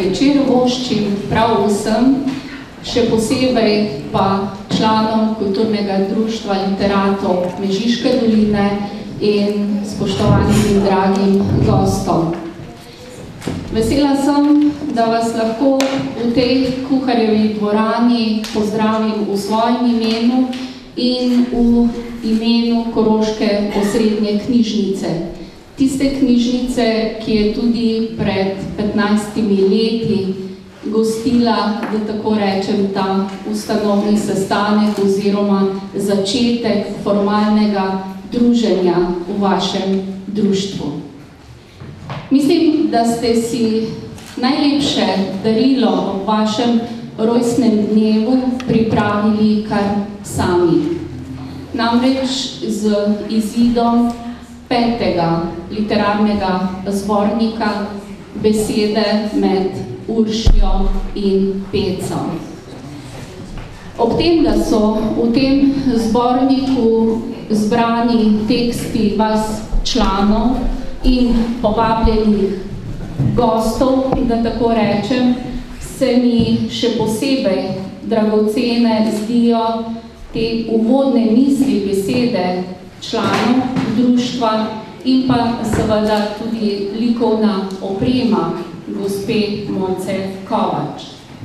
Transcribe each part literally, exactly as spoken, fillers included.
večer voščim prav vsem, še posebej pa članom Kulturnega društva literatov Mežiške doline in spoštovanim in dragim gostom. Vesela sem, da vas lahko v tej Kuharjevi dvorani pozdravim v svojem imenu in v imenu Koroške osrednje knjižnice. Tiste knjižnice, ki je tudi pred petnajstimi leti gostila, da tako rečem, ta ustanovni sestanek oziroma začetek formalnega druženja v vašem društvu. Mislim, da ste si najlepše darilo ob vašem rojstnem dnevu pripravili kar sami. Namreč z izidom petega literarnega zbornika Besede med Uršijo in Peco. Ob tem, da so v tem zborniku zbrani teksti vas članov in povabljenih gostov, da tako rečem, se mi še posebej dragocene zdijo te uvodne misli besede članov društva in pa seveda tudi likovna oprema gospe Mojce Kovač.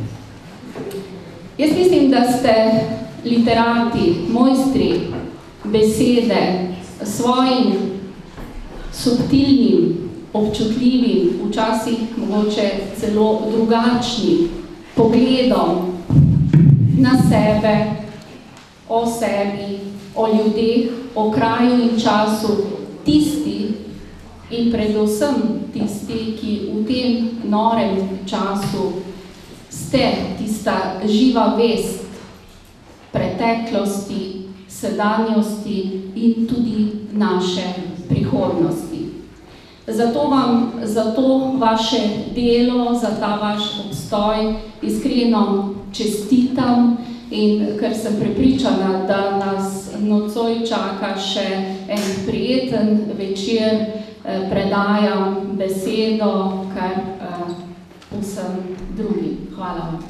Jaz mislim, da ste literati, mojstri besede svojim subtilnim, občutljivim, včasih mogoče celo drugačnim pogledom na sebe, o sebi, o ljudeh, o kraju in času, tisti in predvsem tisti, ki v tem norem času ste tista živa vest preteklosti, sedanjosti in tudi naše prihodnosti. Zato vam, za to vaše delo, za ta vaš obstoj iskreno čestitam in ker sem prepričana, da nas nocoj čaka še en prijeten večer, predajam besedo kar vsem drugim. Hvala vam.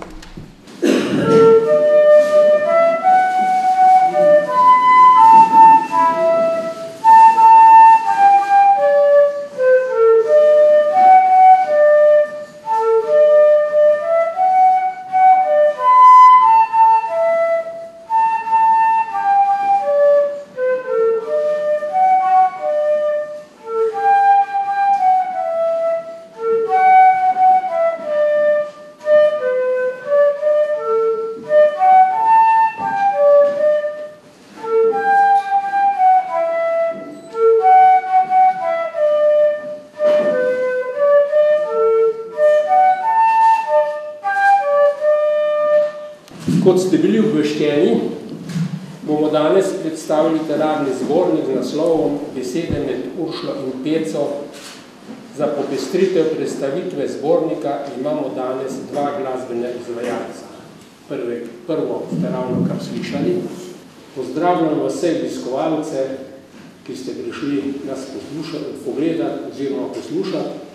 Kot ste bili obveščeni, bomo danes predstavili literarni zbornik z naslovom Besede med Uršlo in Peco. Za popestritev predstavitve zbornika imamo danes dva glasbene izvajalca. Prve, prvo ste ravno kar slišali. Pozdravljam vse obiskovalce, ki ste prišli nas poslušati, pogledati oziroma poslušati.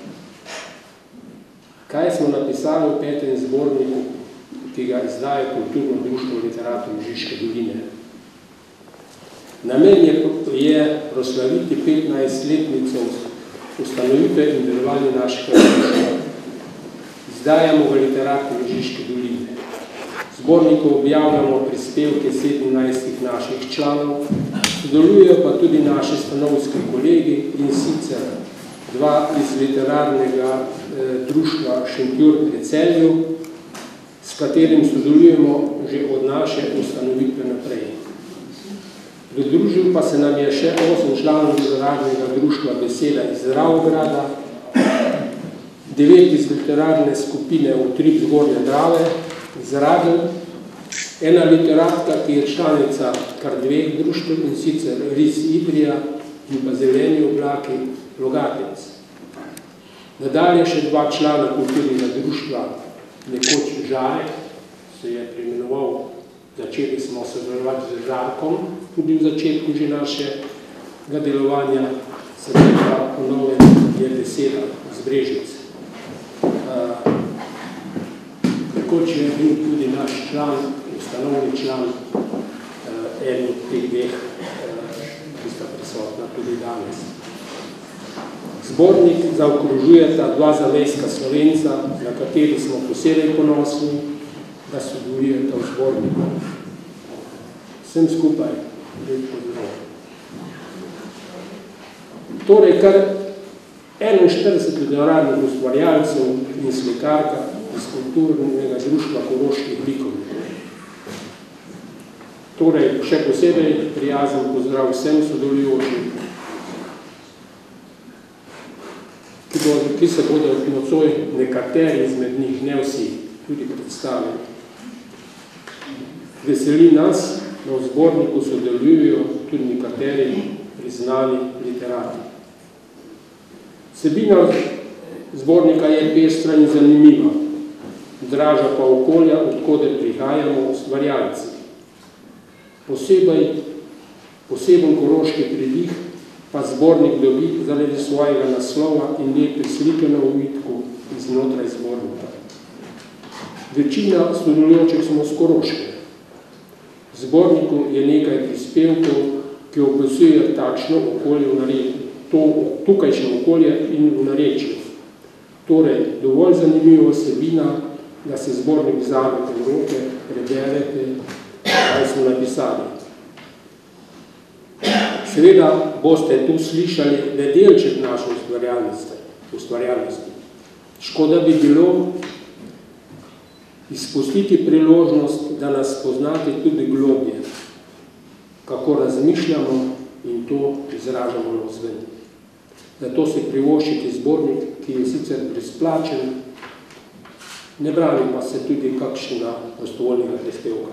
Kaj smo napisali v petem zborniku, ki ga izdaje Kulturno društvo literatov Mežiške doline. Namen je, je proslaviti petnajstletnico ustanovitve in delovanja našega društva. Izdajamo v literatov Mežiške doline. V zborniku objavljamo prispevke sedemnajstih naših članov, sodelujejo pa tudi naši stanovski kolegi in sicer dva iz literarnega eh, društva Šentjur pri Celju, s katerim sodelujemo že od naše ustanovitve naprej. Pridružil pa se nam je še osem članov literarnega društva Beseda iz Ravograda, devet iz literarne skupine Utrip Zgornje Drave iz Radelj, ena literatka, ki je članica kar dveh društv, in sicer Ris Idrija in pa Zeleni oblaki Logatec. Nadalje še dva člana kulturnega društva Nekoč Žarek, se je preimenoval, začeli smo sodelovati z Žarkom, tudi v začetku že našega delovanja, sedaj pa ponovno je Beseda z Brežice. nekoč je bil tudi naš član, ustanovni član, en od teh dveh, ki sta prisotna tudi danes. Zbornik zaokrožujeta dva zavejska Slovenca, na kateri smo posebej ponosni, da sodelujeta v zborniku. Vsem skupaj, lep pozdrav. Torej, kar enainštirideset literarnih ustvarjalcev in slikarka iz kulturnega društva koroških likovnikov. Torej, še posebej prijazen pozdrav vsem sodelujočim, ki, bo, ki se bodo nocoj nekateri izmed njih, ne vsi, tudi predstavili. Veseli nas, da v zborniku sodelujo tudi nekateri priznani literati. Vsebina zbornika je pestra in zanimiva, draža pa okolja, odkode prihajamo ustvarjalci. Posebej, poseben koroški pridih pa zbornik dobi zaradi svojega naslova in lepe slike na ovitku iznotraj zbornika. Večina sodelujočih smo s Koroške. V zborniku je nekaj prispevkov, ki opisujejo takšno okolje v narečju, to tukajšnje okolje in v narečju. Torej, dovolj zanimiva vsebina, da se zbornik vzamete v roke, preberete, kaj smo napisali. Seveda boste tu slišali le delček naše ustvarjalnosti. Škoda bi bilo izpustiti priložnost, da nas poznate tudi globje, kako razmišljamo in to izražamo navzven. Zato se privoščite zbornik, ki je sicer brezplačen, ne brani pa se tudi kakšnega prostovoljnega prispevka.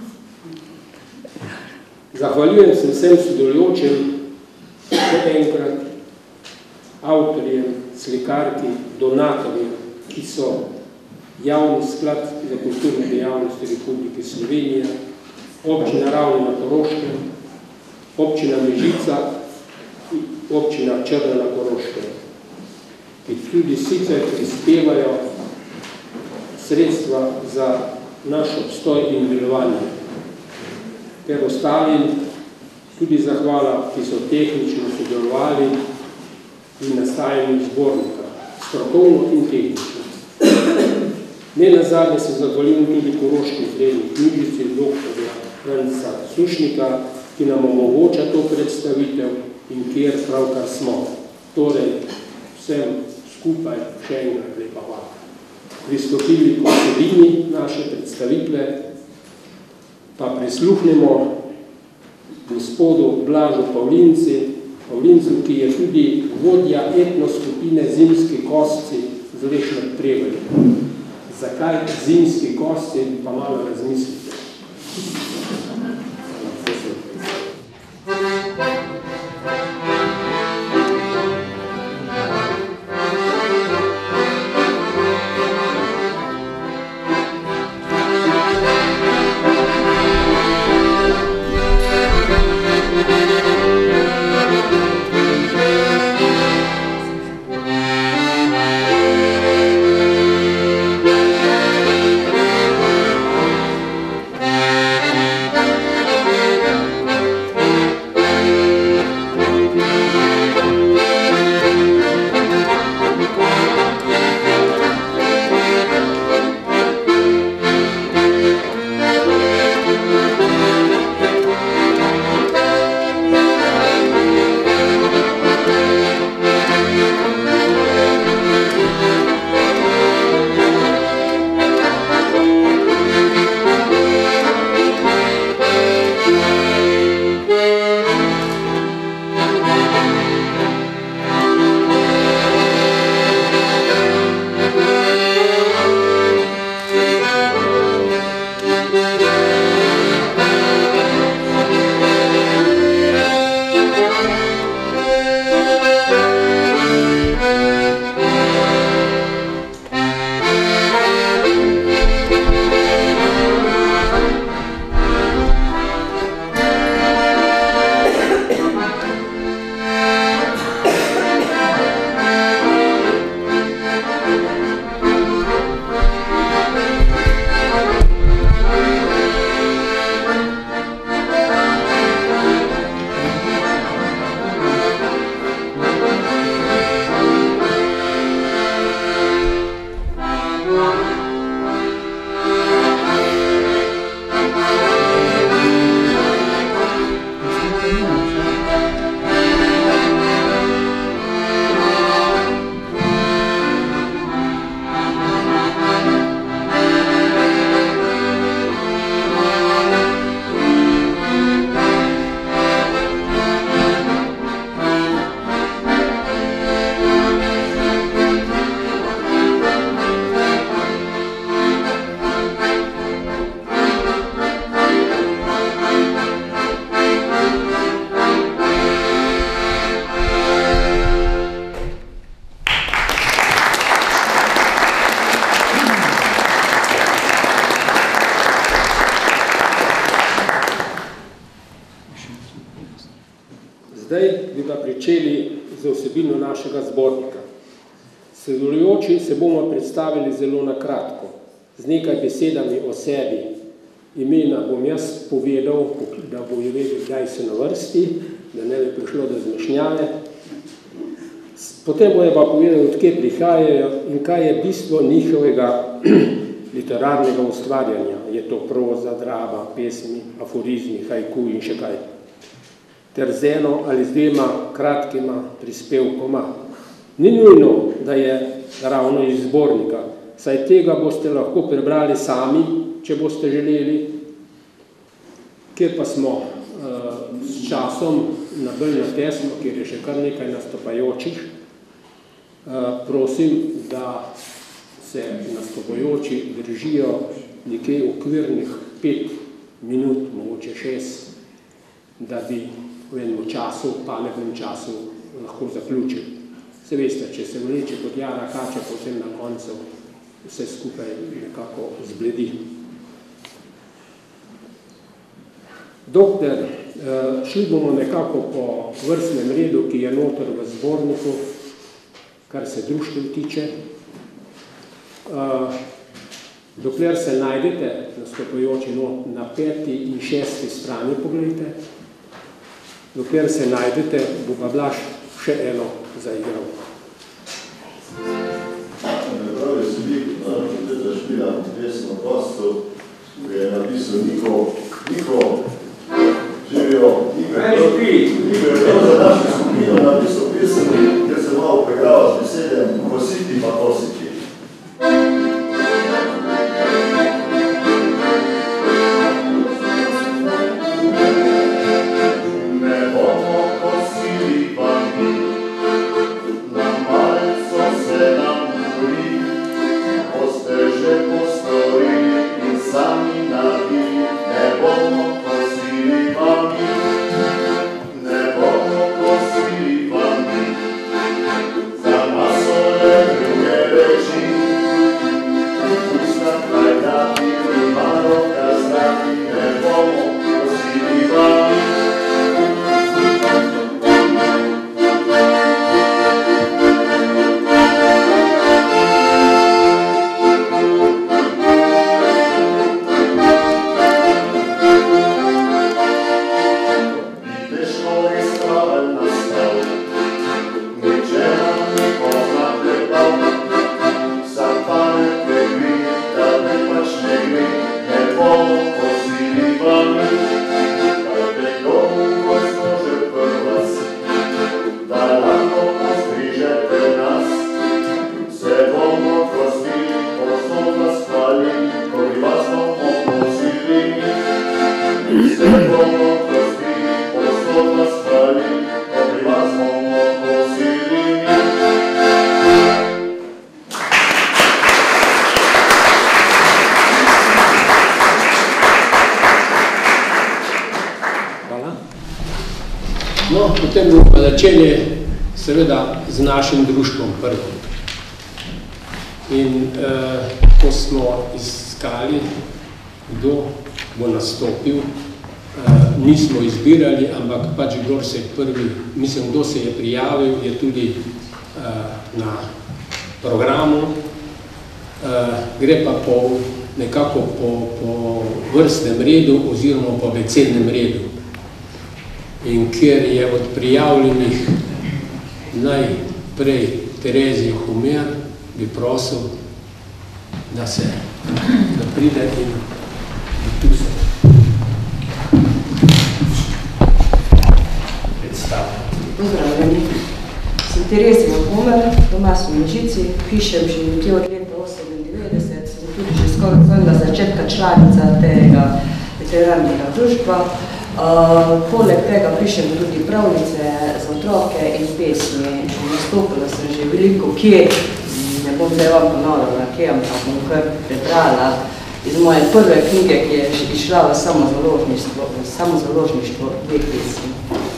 Zahvaljujem se vsem sodelujočim, še enkrat avtorjem, slikarki, donatorjem, ki so Javni sklad za kulturne dejavnosti Republike Slovenije, občina Ravne na Koroškem, občina Mežica in občina Črna na Koroškem, ki tudi sicer prispevajo sredstva za naš obstoj in delovanje. Ter ostalim tudi zahvala, ki so tehnično sodelovali in nastajanju zbornika, strokovno in tehnično. Ne nazadnje se zahvaljujem tudi Koroški srednji knjižnici doktorja Franca Sušnika, ki nam omogoča to predstavitev in kjer pravkar smo. Torej, vsem skupaj še enkrat lepa hvala. Pristopili k vsebini naše predstavitve, pa prisluhnemo gospodu Blažu Pavlinci, Pavlincu, ki je tudi vodja etnoskupine Zimski kosci z Lešnem Prevalju. Zakaj zimski kosci, pa malo razmislite. Zdaj bi pa pričeli z vsebino našega zbornika. Sodelujoči se bomo predstavili zelo na kratko, z nekaj besedami o sebi. Imena bom jaz povedal, da bo je vedel, kdaj se na vrsti, da ne bi prišlo do zmešnjave. Potem bo je pa povedal, odkje prihajajo in kaj je bistvo njihovega literarnega ustvarjanja. Je to proza, drama, pesmi, aforizmi, haiku in še kaj. Ter z eno ali z dvema kratkima prispevkoma. Ni nujno, da je ravno iz zbornika, saj tega boste lahko prebrali sami, če boste želeli, kjer pa smo uh, s časom na bolj tesno, kjer je še kar nekaj nastopajočih. Uh, prosim, da se nastopajoči držijo nekaj okvirnih pet minut, mogoče šest, da bi v enem času, pametnem času lahko zaključil. Se veste, če se vleče kot jara kača, potem na koncu vse skupaj nekako zbledi. Dokler, šli bomo nekako po vrstnem redu, ki je noter v zborniku, kar se društev tiče. Dokler se najdete, nastopajoči na peti in šesti strani, pogledajte, dokler se najdete, bo pa Blaž še eno zaigral. Prav je sedi, da zašpiljam pesno kostu, ki je napisal Niko, Niko, živijo, Niko, Niko je prav za naši skupino napisal pesmi, kjer se malo pregrava s besedem kositi pa kositi. Potem bomo začeli seveda z našim društvom prvo. In eh, ko smo iskali, kdo bo nastopil, eh, nismo izbirali, ampak pač kdo se je prvi, mislim, kdo se je prijavil, je tudi eh, na programu. Eh, gre pa po, nekako po, po vrstnem redu oziroma po abecednem redu. In kjer je od prijavljenih najprej Terezija Humer, bi prosil, da se da pride in tu se predstavlja. Pozdravljeni. Sem Terezija Humer, doma sem v Mežici, pišem že nekje od leta osemindevetdeset, sem tudi že skoraj svojega začetka članica tega literarnega društva. Uh, poleg tega pišem tudi pravljice za otroke in pesmi. Nastopila sem že veliko kje, ne bom zdaj vam ponovila kje, ampak bom kar prebrala iz moje prve knjige, ki je išla v samozaložništvo, v samozaložništvo dve pesmi.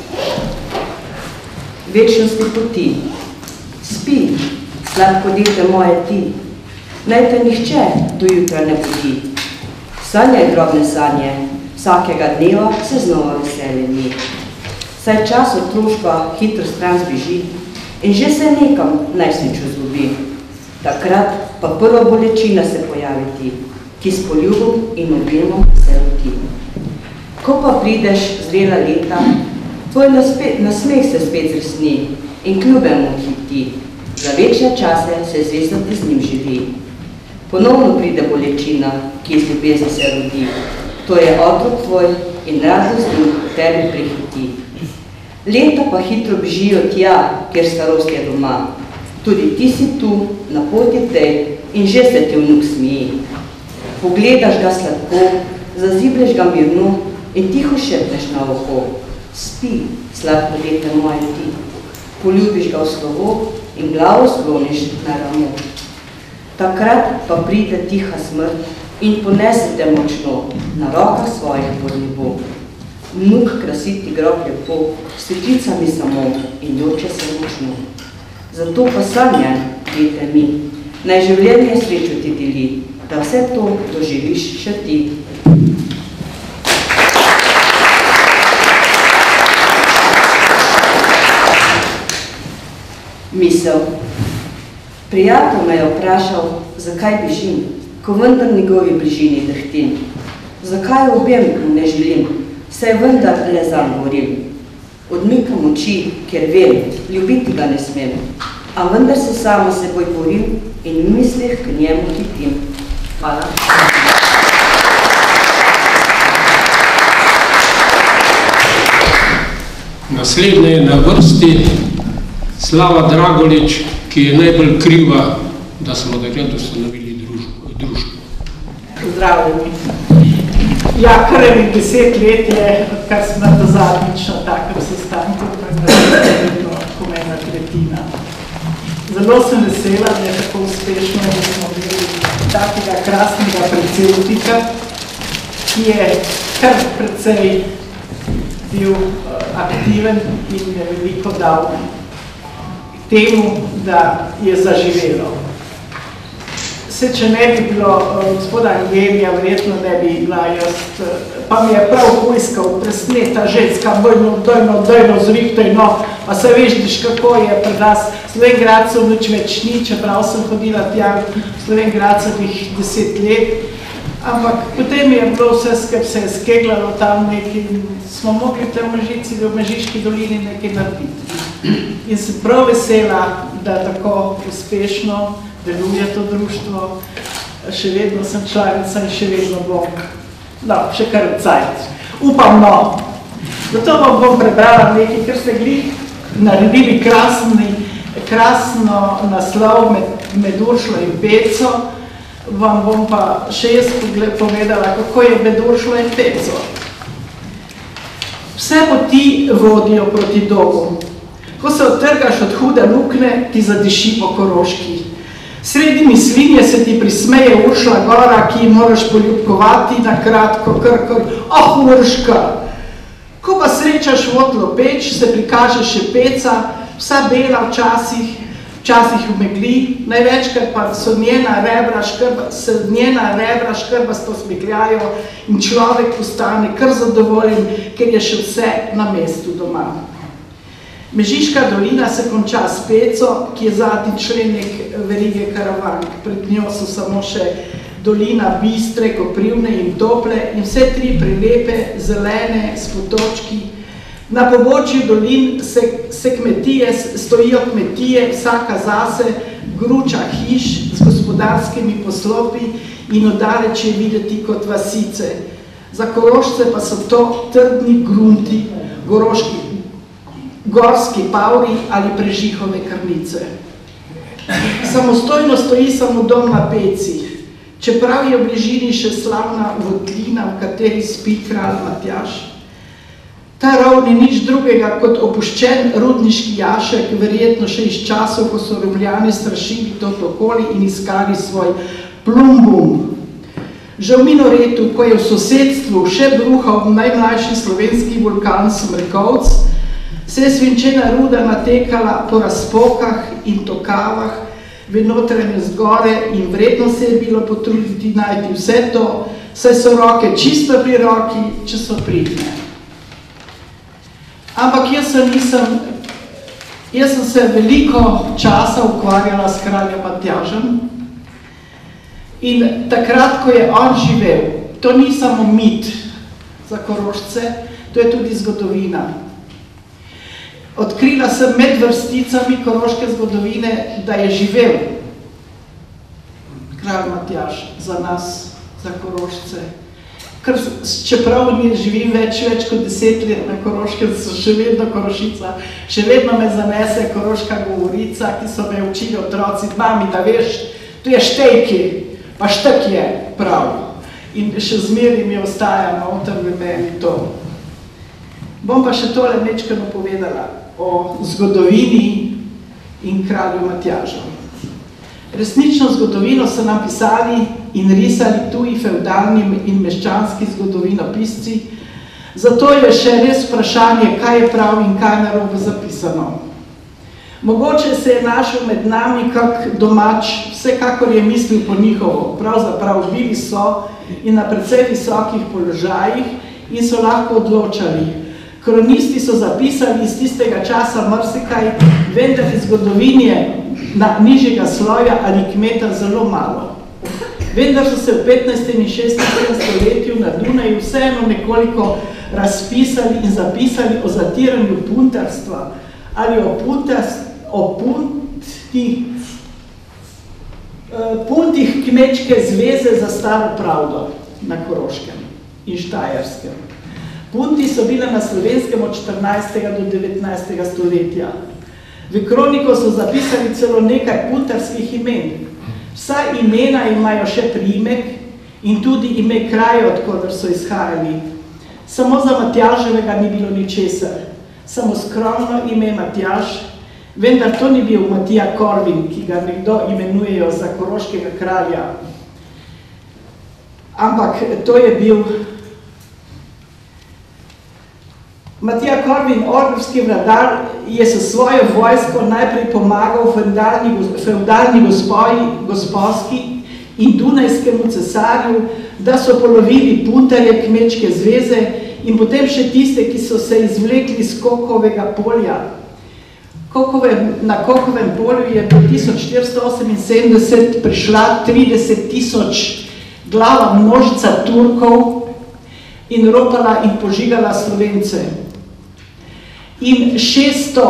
Večnosti poti. Spi, sladko dete moje ti, naj te nihče do jutra ne budi. Sanjaj drobne sanje, vsakega dneva se znova veselje ni. saj čas otroštva hitro stran zbeži in že se nekam najsrečo zgubi. Takrat pa prva bolečina se pojavi ti, ki s poljubom in objemom se roti. Ko pa prideš zrela leta, tvoj nasmeh se spet zresni in kljubemu hiti. Za večne čase se zvezati z njim živi. Ponovno pride bolečina, ki iz ljubezni se rodi. To je otrok tvoj in radost in tebi prihiti. Leta pa hitro bežijo tja, kjer starost je doma. Tudi ti si tu, na poti tej, in že se ti vnuk smiji. Pogledaš ga sladko, zazibleš ga mirno in tiho šepneš na oko. Spi, sladko dete moje ti. Poljubiš ga v slovo in glavo skloniš na ramo. Takrat pa pride tiha smrt in ponese te močno na rokah svojih pod nebo. Vnuk krasi ti grob lepo, s sveticami samo in joče se močno. Zato pa sanjaj, dete mi, naj življenje srečo ti deli, da vse to doživiš še ti. Misel. Prijatelj me je vprašal, zakaj bežim, ko vendar njegovi bližini drhtim. Zakaj objem ne želim, saj vendar le zanj govorim. Odmikam oči, ker vem, ljubiti ga ne smem, a vendar se sama seboj borim in v mislih k njemu hitim. Hvala. Naslednja je na vrsti Slava Dragolič, ki je najbolj kriva, da smo takrat ustanovili društvo. Pozdravljeni. Ja, kar je deset let je, kar smo do zadnjič na takem sestanku, pa je vedno komena tretjina. Zelo sem vesela, da je tako uspešno, da smo bili takega krasnega predsednika, ki je kar precej bil aktiven in je veliko dal temu, da je zaživelo. Se, če ne bi bilo gospoda Angelija, verjetno ne bi bila jaz, pa mi je prav poiskal presneta ženska, bojno, dojno, dojno, zrihtojno, pa se veš, kako je pred nas. Slovengradcev nič več ni, čeprav sem hodila tja v Slovengradcevih deset let, ampak potem je bilo vse, skep se je skeglalo tam nekaj, smo mogli v tem Mežici, v Mežiški dolini nekaj narediti. In sem prav vesela, da tako uspešno deluje to društvo, še vedno sem članica in še vedno bom, no, še kar cajt. Upam, no. Zato vam bom prebrala nekaj, ker ste gli naredili krasni, krasno naslov med, med Uršlo in Peco, vam bom pa še jaz povedala, kako je med Uršlo in Peco. Vse poti vodijo proti domu. Ko se odtrgaš od hude lukne, ti zadiši po Koroški. Sredi mislinje se ti prismeje Uršla gora, ki ji moraš poljubkovati na kratko, krkor, oh, Urška! Ko pa srečaš votlo peč, se prikaže še Peca, vsa bela včasih, včasih v megli, največkrat pa so njena rebra škrba, se njena rebra škrbasto smegljajo in človek postane kar zadovoljen, ker je še vse na mestu doma. Mežiška dolina se konča s Peco, ki je zadnji členek verige Karavank. Pred njo so samo še dolina Bistre, Koprivne in Tople in vse tri prelepe, zelene, s potočki. Na pobočju dolin se, se kmetije, stojijo kmetije, vsaka zase, gruča hiš z gospodarskimi poslopi in oddaleč je videti kot vasice. Za Korošce pa so to trdni grunti, goroški gorski pavri ali prežihove krnice. Samostojno stoji samo dom na Peci, čeprav je v bližini še slavna votlina, v kateri spi kralj Matjaž. Ta rov ni nič drugega kot opuščen rudniški jašek, verjetno še iz časov, ko so Rimljani strašili to okoli in iskali svoj plumbum. Že v Minoretu, ko je v sosedstvu še bruhal najmlajši slovenski vulkan Smrekovc, se je svinčena ruda natekala po razpokah in tokavah v notranje zgore in vredno se je bilo potruditi najti vse to, saj so roke čisto pri roki, če so pridne. Ampak jaz se nisem, jaz sem se veliko časa ukvarjala s kraljem Matjažem in takrat, ko je on živel, to ni samo mit za Korošce, to je tudi zgodovina. Odkrila sem med vrsticami koroške zgodovine, da je živel kralj Matjaž za nas, za Korošce. Ker, čeprav ni živim več, več kot deset let na Koroškem, sem še vedno Korošica, še vedno me zanese koroška govorica, ki so me učili otroci, mami, da veš, to je štejki, pa štek je prav. In še zmeri mi ostaja noter v meni to. Bom pa še tole nečkano povedala o zgodovini in kralju Matjažu. Resnično zgodovino so nam pisali in risali tuji fevdalni in meščanski zgodovinopisci, zato je še res vprašanje, kaj je prav in kaj narobe zapisano. Mogoče se je našel med nami kak domač, vsekakor je mislil po njihovo, pravzaprav bili so in na precej visokih položajih in so lahko odločali. Kronisti so zapisali iz tistega časa marsikaj, vendar iz zgodovine na nižjega sloja ali kmeta zelo malo. Vendar so se v petnajstem in šestnajstem stoletju na Dunaju vseeno nekoliko razpisali in zapisali o zatiranju puntarstva ali o, o puntih, puntih kmečke zveze za staro pravdo na Koroškem in Štajerskem. Punti so bile na Slovenskem od štirinajstega do devetnajstega stoletja. V kroniko so zapisali celo nekaj puntarskih imen. Vsa imena imajo še priimek in tudi ime kraja, odkoder so izhajali. Samo za Matjaževega ni bilo ničesar. Samo skromno ime Matjaž, vendar to ni bil Matija Korvin, ki ga nekdo imenujejo za koroškega kralja. Ampak to je bil Matija Korvin, orlovski vladar, je s svojo vojsko najprej pomagal fevdalni gospoji, gosposki in dunajskemu cesarju, da so polovili puntarje kmečke zveze in potem še tiste, ki so se izvlekli iz Kokovega polja. Kokove, na Kokovem polju je do tisoč štiristo oseminsedemdeset prišla trideset tisoč glava množica Turkov in ropala in požigala Slovence. In šeststo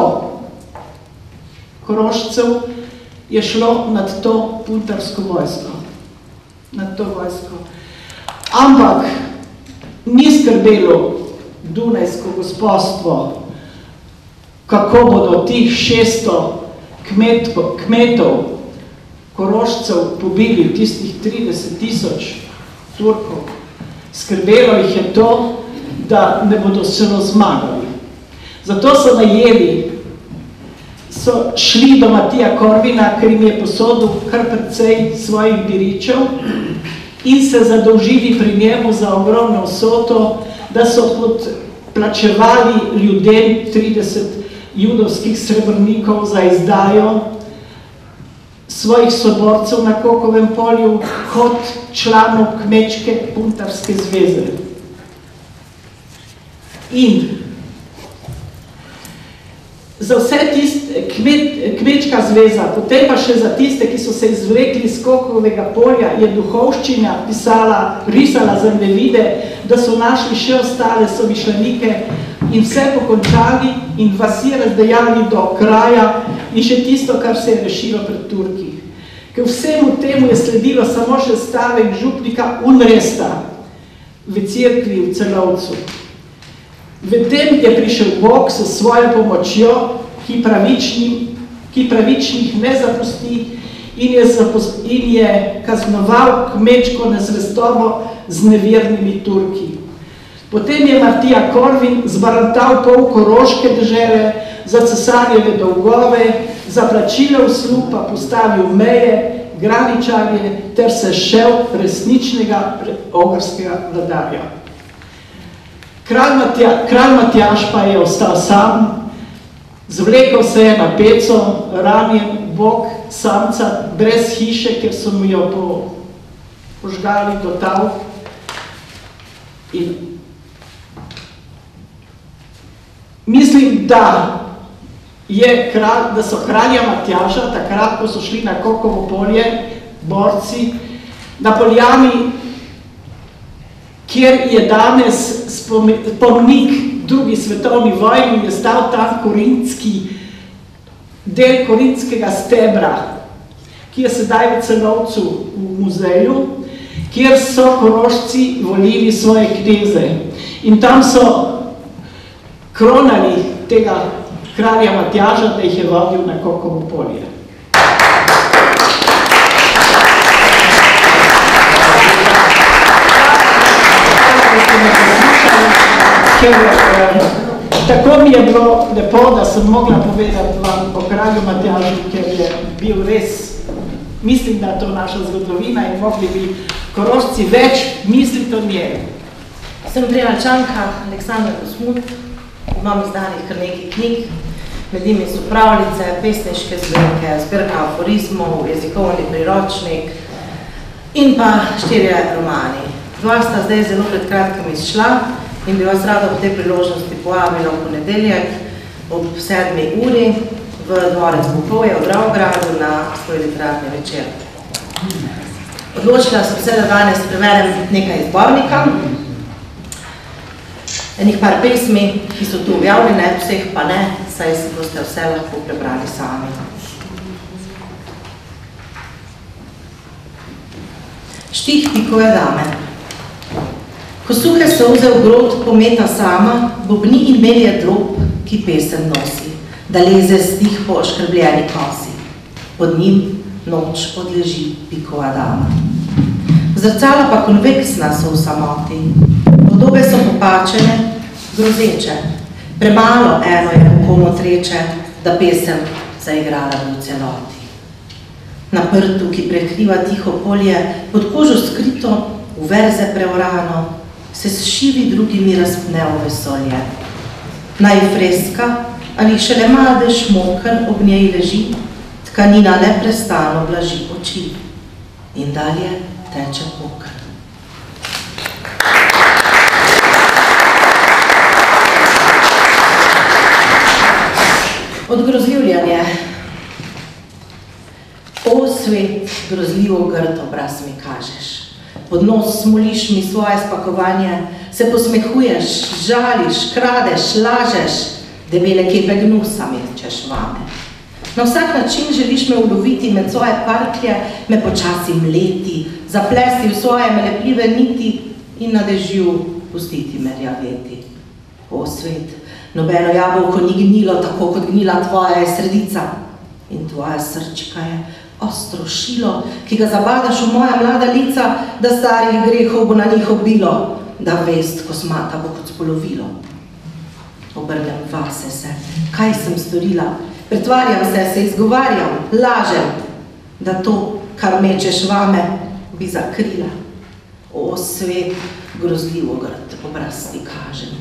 Korošcev je šlo nad to puntarsko vojsko. Nad to vojsko. Ampak ni skrbelo dunajsko gospodstvo, kako bodo tih šeststo kmetko, kmetov Korošcev pobili v tistih trideset tisoč Turkov. Skrbelo jih je to, da ne bodo celo zmagali. Zato so najeli, so šli do Matija Korvina, ker jim je posodil kar precej svojih biričev in se zadolžili pri njemu za ogromno vsoto, da so podplačevali ljudem trideset judovskih srebrnikov za izdajo svojih soborcev na Kokovem polju kot članov kmečke puntarske zveze. In za vse tiste, kmet, kmečka zveza, potem pa še za tiste, ki so se izvlekli iz Kokovega polja, je duhovščina pisala, risala zemljevide, da so našli še ostale somišljenike in vse pokončali in vasi razdejali do kraja in še tisto, kar se je rešilo pred Turki. Ker vsemu temu je sledilo samo še stavek župnika Unresta v cerkvi v Celovcu. V tem je prišel Bog s svojo pomočjo, ki, ki pravičnih ne zapusti in je, zapust, in je kaznoval kmečko nezvestobo z nevernimi Turki. Potem je Matija Korvin zbarantal pol koroške dežele, za cesarjeve dolgove, za plačilo uslug pa postavil meje, graničarje ter se šel resničnega ogrskega vladarja. Kralj, Matja, kralj Matjaž pa je ostal sam, zvlekel se je na peco, ranjen bog samca, brez hiše, ker so mu jo po, požgali do tal. In mislim, da, je kralj, da so kralja Matjaža, takrat, ko so šli na Kokovo polje, borci, na Poljani, kjer je danes spomenik drugi svetovni vojni, je stal tam korintski, del korintskega stebra, ki je sedaj v Celovcu v muzeju, kjer so Korošci volili svoje kneze. In tam so kronali tega kralja Matjaža, da jih je vodil na Kokovo polje. Ker, eh, tako mi je bilo lepo, da sem mogla povedati vam o kralju Matjažu, ker je bil res, mislim, da je to naša zgodovina in mogli bi Korošci več misliti o njej. Sem Prijalčanka, Aleksandra Kosmut, imam izdanih kar nekaj knjig, med njimi so pravljice, pesniške zbirke, zbirka aforizmov, jezikovni priročnik in pa štirje romani. Dva sta zdaj zelo pred kratkim izšla in bi vas rada v tej priložnosti povabila v ponedeljek ob sedmi uri v dvorec Bukovje v Dravogradu na svoj literarni večer. Odločila sem se, da danes prevedem nekaj izbornika, enih par pesmi, ki so tu objavljene, vseh pa ne, saj se boste vse lahko prebrali sami. Štih Tikove dame. Ko suhe solze v grot pometa sama, bobni in melje drob, ki pesem nosi, da leze stih po oškrbljeni kosi. Pod njim noč odleži pikova dama. Zrcala pa konveksna so v samoti, podobe so popačene, grozeče. Premalo eno je komu treče, da pesem zaigrala v celoti. Na prtu, ki prekriva tiho polje, pod kožo skrito, v verze preorano, se s šivi drugimi razpne v vesolje. Naj freska ali šele madež moker ob njej leži, tkanina neprestano blaži oči in dalje teče poker. Odgrozljivljanje. O, svet, grozljivo grd obraz mi kažeš. Pod nos smoliš mi svoje spakovanje, se posmehuješ, žališ, kradeš, lažeš, debele kepe gnusa mečeš vame. Na vsak način želiš me uloviti med svoje parklje, me počasi mleti, zaplesti v svoje melepljive niti in na dežju pustiti me rjaveti. O, svet, nobeno jabolko ni gnilo tako, kot gnila tvoja je sredica in tvoja srčka je ostro šilo, ki ga zabadaš v moja mlada lica, da starih grehov bo na njih obilo, da vest kosmata bo kot spolovilo. Obrnem vase se, kaj sem storila, pretvarjam se, se izgovarjam, lažem, da to, kar mečeš vame, bi zakrila. O, svet, grozljivo grd obraz ti kažem.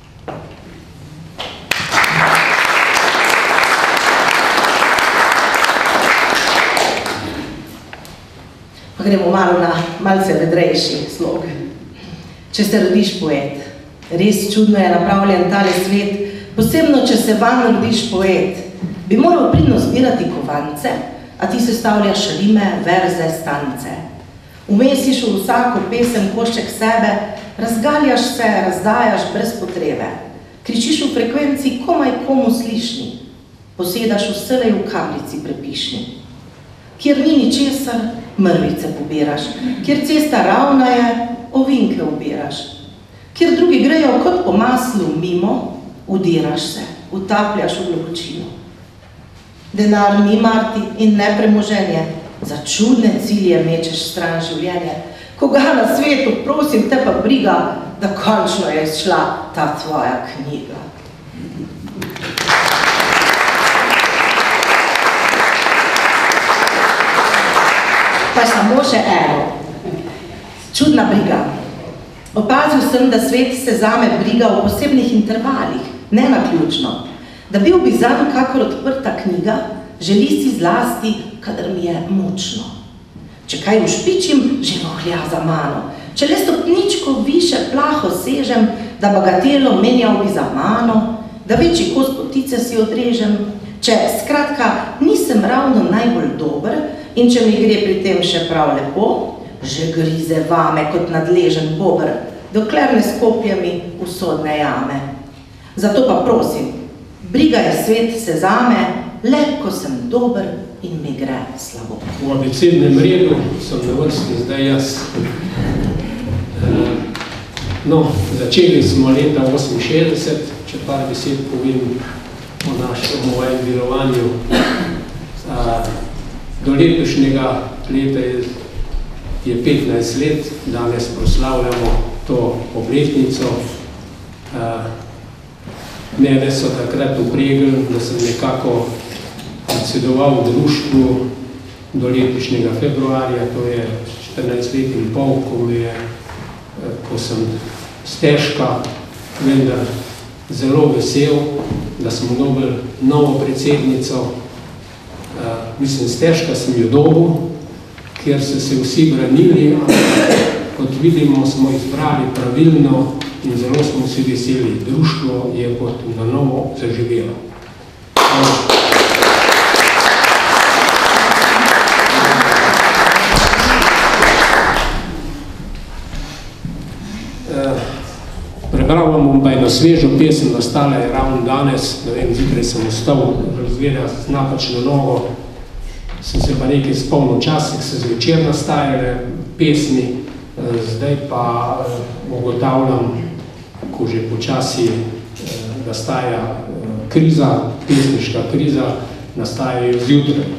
Pa gremo malo na malce vedrejši slog. Če se rodiš poet, res čudno je napravljen tale svet, posebno, če se van rodiš poet, bi moral pridno zbirati kovance, a ti sestavljaš rime, verze, stance. Umesiš v vsako pesem košček sebe, razgaljaš se, razdajaš brez potrebe, kričiš v frekvenci komaj komu slišni, posedaš vselej v kapljici prepišni. Kjer ni ničesar, mrvice pobiraš, kjer cesta ravna je, ovinke ubiraš. Kjer drugi grejo kot po maslu mimo, udiraš se, utapljaš v globočino. Denar ni marti in ne premoženje, za čudne cilje mečeš stran življenje. Koga na svetu, prosim te pa briga, da končno je izšla ta tvoja knjiga. Pa samo še eno. Čudna briga. Opazil sem, da svet se zame briga v posebnih intervalih, ne naključno. Da bil bi zanj kakor odprta knjiga, želi si zlasti, kadar mi je močno. Če kaj ušpičim, že vohlja za mano. Če le stopničko više plaho sežem, da bagatelo menjal bi za mano, da večji kos potice si odrežem, če skratka nisem ravno najbolj dober in če mi gre pri tem še prav lepo, že grize vame kot nadležen bober, dokler ne skopje mi usodne jame. Zato pa prosim, briga je svet se zame, le ko sem dober in mi gre slabo. V abecednem redu sem na vrsti zdaj jaz. No, začeli smo leta oseminšestdeset, če par besed povem o našem mojem delovanju. Do letošnjega leta je petnajst let, danes proslavljamo to obletnico. Mene so takrat upregli, da sem nekako predsedoval v društvu do letošnjega februarja, to je štirinajst let in pol, ko, je, ko sem stežka, vendar zelo vesel, da smo dobili novo predsednico. Mislim, stežka sem jo dobil, ker so se vsi branili, ampak kot vidimo, smo izbrali pravilno in zelo smo vsi veseli. Društvo je kot na novo zaživelo. Prebral bom pa eno svežo pesem, nastala je ravno danes, ne vem, zjutraj sem vstal, razgleda z napačno nogo, sem se pa nekaj spomnil časih, se zvečer nastajale pesmi, zdaj pa ugotavljam, ko že počasi nastaja kriza, pesniška kriza, nastajajo zjutraj.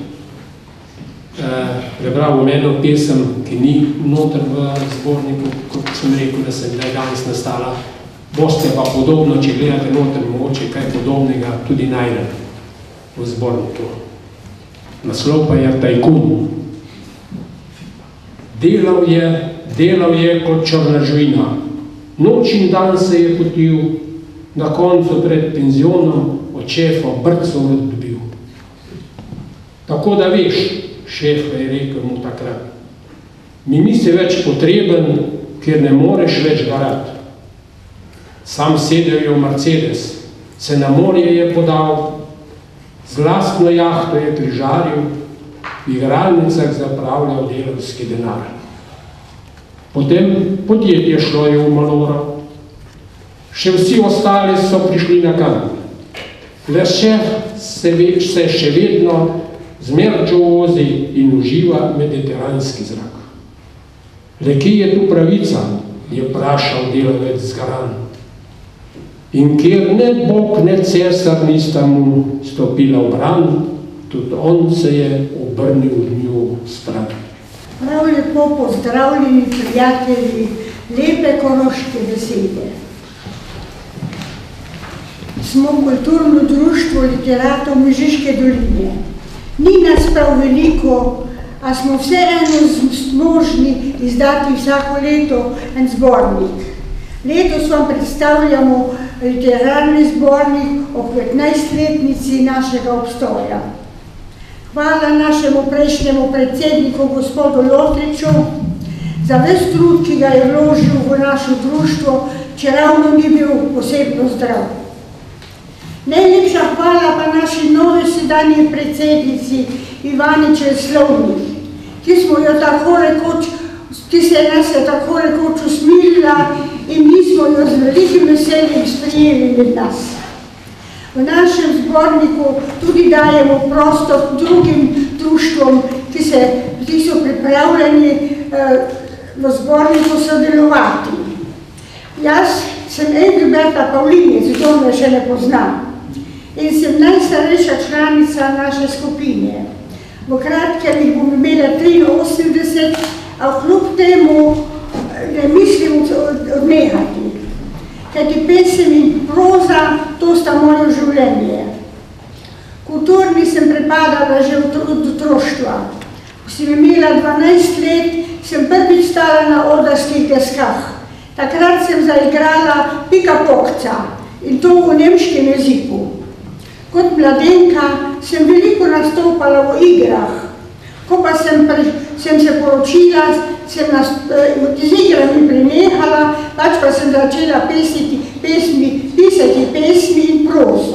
Prebral bom eno pesem, ki ni noter v zborniku, kot sem rekel, da se je danes nastala. Boste pa podobno, če gledate noter, mogoče kaj podobnega tudi najde v zborniku. Naslov pa je Tajkun. Delal je, delal je kot črna žvina. Noč in dan se je potil, na koncu pred penzionom od šefa brco dobil. Tako da veš, šef je rekel mu takrat, mi nisi več potreben, ker ne moreš več garati. Sam sedel je v Mercedes, se na morje je podal, z lastno jahto je križaril, v igralnicah zapravljal delavski denar. Potem podjetje šlo je v maloro, še vsi ostali so prišli na kan. Le šef se, se še vedno zmerčo vozi in uživa mediteranski zrak. Le kje je tu pravica, je vprašal delavec zgaran. In kjer ne Bog, ne cesar nista mu stopila v bran, tudi on se je obrnil v njo stran. Prav lepo pozdravljeni prijatelji, lepe koroške besede. Smo kulturno društvo literatov Mežiške doline. Ni nas prav veliko, a smo vseeno zmožni izdati vsako leto en zbornik. Letos vam predstavljamo literarni zbornik o petnajstletnici našega obstoja. Hvala našemu prejšnjemu predsedniku, gospodu Lotriču, za ves trud, ki ga je vložil v naše društvo, čeravno ni bil posebno zdrav. Najlepša hvala pa naši nove sedanji predsednici Ivani Česlovnik, ki smo jo tako rekoč, ki se nas je tako rekoč usmilila in mi smo jo z velikim veseljem sprijeli med nas. V našem zborniku tudi dajemo prostor drugim društvom, ki, se, ki so pripravljeni eh, v zborniku sodelovati. Jaz sem Engelberta Pavlinec, kdo me še ne pozna, in sem najstarejša članica naše skupine. V kratkem jih bom imela triinosemdeset, a kljub temu ne mislim odnehati. Kajti pesem in proza, to sta moje življenje. Kulturni sem prepadala že od otroštva. Ko sem imela dvanajst let, sem prvič stala na odarskih deskah. Takrat sem zaigrala Pika Pokca in to v nemškem jeziku. Kot mladenka sem veliko nastopala v igrah. Ko pa sem, pre, sem se poročila, sem nas, z igrami prenehala, pač pa sem začela pesiti, pesmi, pisati pesmi in prozo.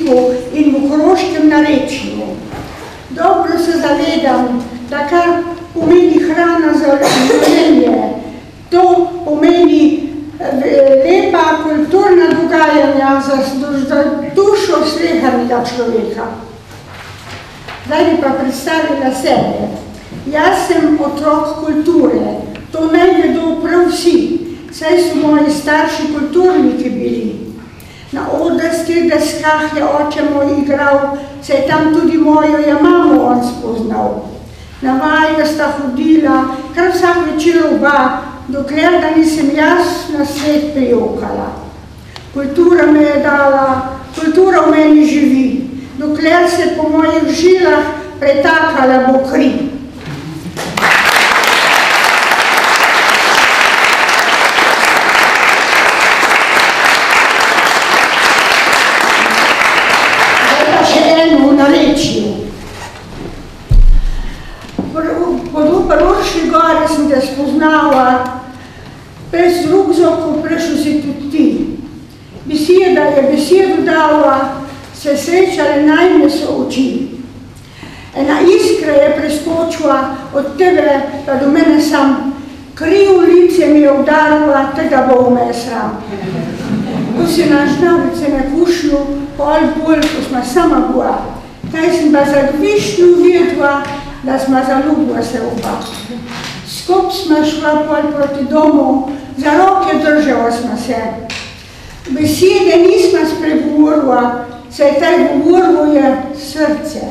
jeziku in v koroškem narečju. Dobro se zavedam, da kar pomeni hrana za življenje, to pomeni lepa kulturna dogajanja za dušo slehernega človeka. Zdaj bi pa predstavila sebe. Jaz sem otrok kulture, to naj vedo prav vsi, saj so moji starši kulturniki bili. Na odrskih deskah je oče moj igral, se je tam tudi mojo je mamo on spoznal. Na vaje sta hodila, kar vsak večer oba, dokler da nisem jaz na svet prijokala. Kultura me je dala, kultura v meni živi, dokler se po mojih žilah pretakala bo kri. Pod Urški gori sem te spoznala, brez rugzokov prešel si tudi ti. Beseda je besedo dala, se srečale najme so oči. Ena iskra je preskočila od tebe, pa do mene sam, kriv lice mi je udarila, tega bo me sram. Ko si naš navice me kušnil, pol bolj, ko smo sama bila, taj sem pa za višnju vedla, da smo zaljubila se oba. Skup smo šla pol proti domu, za roke držala smo se. Besede nismo spregovorila, saj taj govorilo je srce.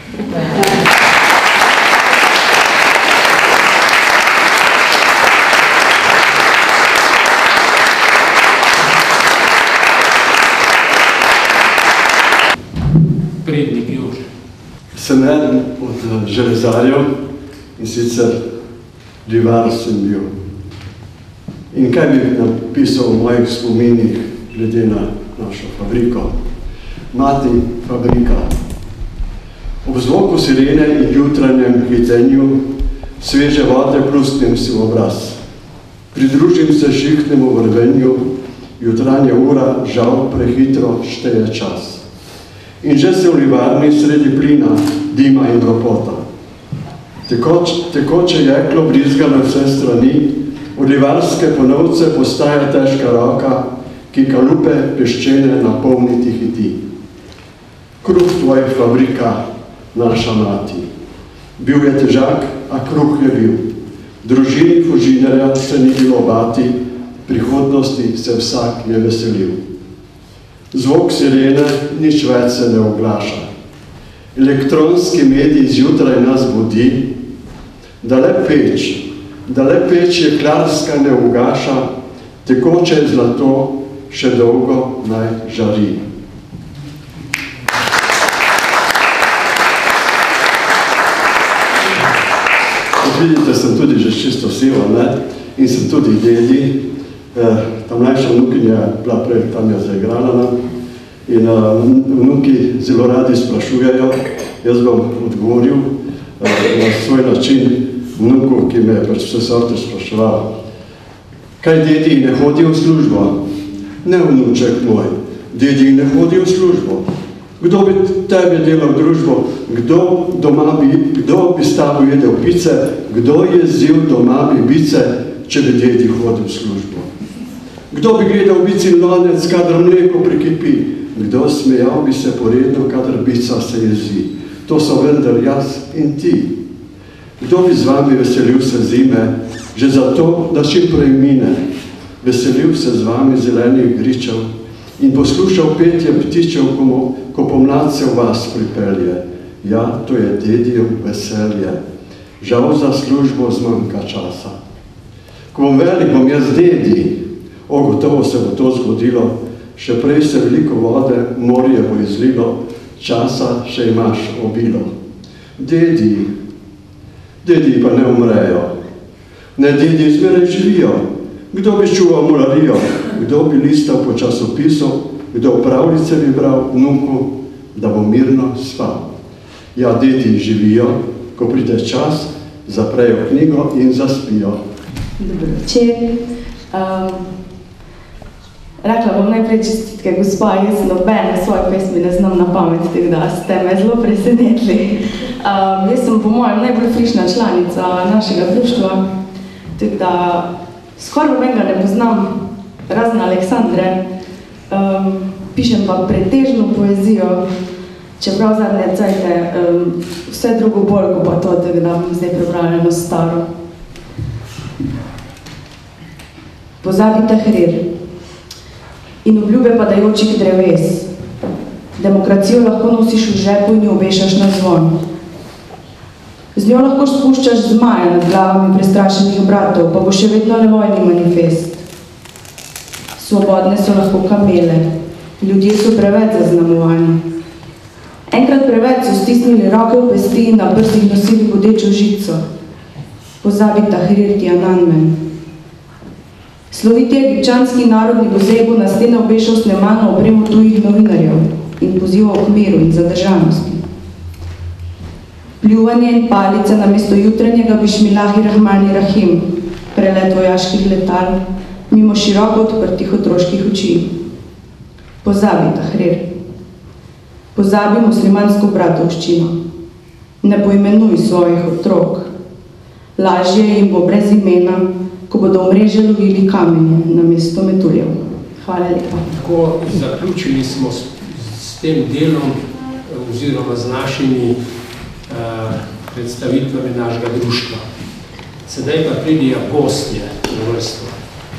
Prednik Jože. Sem eden od železarjev in sicer rivar sem bil. In kaj bi napisal v mojih spominih glede na našo fabriko? Mati fabrika. Ob zvoku sirene in jutranjem hitenju sveže vode plustim si v obraz. Pridružim se šihtnemu vrvenju, jutranja ura žal prehitro šteje čas. In že se v livarni sredi plina, dima in ropota. Tekoč, tekoče jeklo brizga na vse strani, od livarske ponovce postaja težka roka, ki kalupe peščene napolniti hiti. Kruh tvoj fabrika, naša mati. Bil je težak, a kruh je bil. Družini Fužinerja se ni bilo bati, prihodnosti se vsak je veselil. Zvok sirene nič več se ne oglaša. Elektronski medij zjutraj nas budi, da le peč, da le peč je klarska ne ugaša, tekoče zlato še dolgo naj žari. Kot vidite, sem tudi že čisto siva, ne? In sem tudi dedi. Ta mlajša vnukinja je bila prej, tam je zaigrala nam in vnuki zelo radi sprašujejo. Jaz bom odgovoril na svoj način vnuku, ki me je pač vse sorte spraševal. Kaj dedi ne hodi v službo? Ne, vnuček moj, dedi ne hodi v službo. Kdo bi tebe delal družbo? Kdo doma bi, kdo bi s tabo jedel pice? Kdo je zil doma bibice, če bi dedi hodil v službo? Kdo bi gledal bicin lonec, kadar mleko prikipi? Kdo smejal bi se poredno, kadar bica se jezi? To so vendar jaz in ti. Kdo bi z vami veselil se zime, že zato, da čim prej mine? Veselil se z vami zelenih gričev in poslušal petje ptičev, ko pomlad se v vas pripelje. Ja, to je dedijev veselje. Žal za službo zmanjka časa. Ko bom velik, bom jaz dedi. O, gotovo se bo to zgodilo, še prej se veliko vode, morje bo izlilo, časa še imaš obilo. Dedi, dedi pa ne umrejo, ne dedi zmeraj živijo. Kdo bi čuval mularijo, kdo bi listal po časopisu, kdo pravljice bi bral vnuku, da bo mirno spal. Ja, dedi živijo, ko pride čas, zaprejo knjigo in zaspijo. Dobro večer. Um, Rekla bom najprej čestitke, gospa, jaz nobene svoje pesmi ne znam na pamet, tako da ste me zelo presenetili. Um, jaz sem po mojem najbolj frišna članica našega društva, tako da skoraj nobenega ne poznam, razen Aleksandre. Um, pišem pa pretežno poezijo, čeprav zadnje cajte um, vse drugo bolj, ko pa to, tako da bom zdaj prebrala eno staro. Pozabi Tahrir in obljube padajočih dreves. Demokracijo lahko nosiš v žepu in jo obešaš na zvon. Z njo lahko spuščaš zmaja nad glavami prestrašenih bratov, pa bo še vedno nevojni manifest. Svobodne so lahko kamele. Ljudje so preveč zaznamovani. Enkrat preveč so stisnili roke v pesti in na prsih nosili bodečo žico. Pozabi Tahrir Tiananmen. Sloviti egipčanski narodni muzej bo na stene obešal snemalno opremo tujih novinarjev in pozival k miru in zadržanosti. Pljuvanje in palice namesto jutranjega Bišmilahi Rahmani Rahim, prelet vojaških letal, mimo široko odprtih otroških oči. Pozabi Tahrir. Pozabi muslimansko bratovščino. Ne poimenuj svojih otrok. Lažje jim bo brez imena, ko bodo v mreže lovili kamenje na mesto metuljev. Hvala lepa. Tako zaključili smo s, s tem delom oziroma z našimi uh, predstavitvami našega društva. Sedaj pa pridijo gostje na vrsto.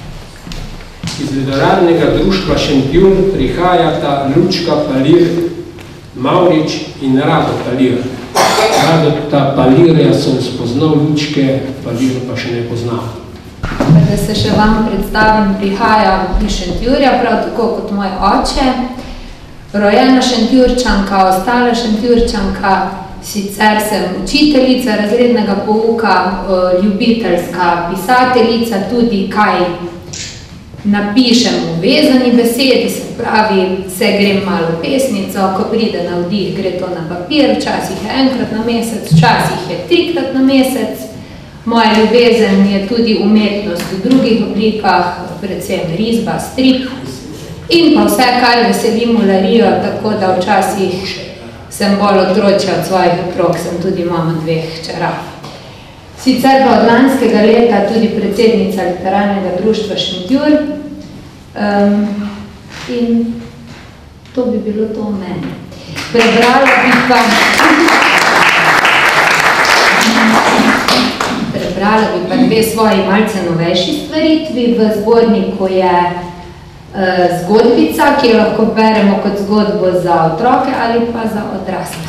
Iz literarnega društva Šentjur prihajata Lučka Palir, Mavrič in Rado Palir. Radota Palirja sem spoznal, Lučke Palir pa še ne poznam. Da se še vam predstavim, prihajam iz Šentjurja, prav tako kot moj oče. Rojena Šentjurčanka, ostala Šentjurčanka, sicer sem učiteljica razrednega pouka, ljubiteljska pisateljica, tudi kaj napišem v vezani besedi, se pravi, se grem malo pesnico, ko pride na vdih, gre to na papir, včasih je enkrat na mesec, včasih je trikrat na mesec. Moja ljubezen je tudi umetnost v drugih oblikah, predvsem risba, strip in pa vse, kar veseli mularijo, tako da včasih sem bolj otročja od svojih otrok, sem tudi mama dveh hčera. Sicer pa od lanskega leta tudi predsednica literarnega društva Šentjur um, in to bi bilo to o meni. Prebrala bi pa... Prebrala bi pa dve svoji malce novejši stvaritvi. V zborniku je uh, zgodbica, ki jo lahko beremo kot zgodbo za otroke ali pa za odrasle.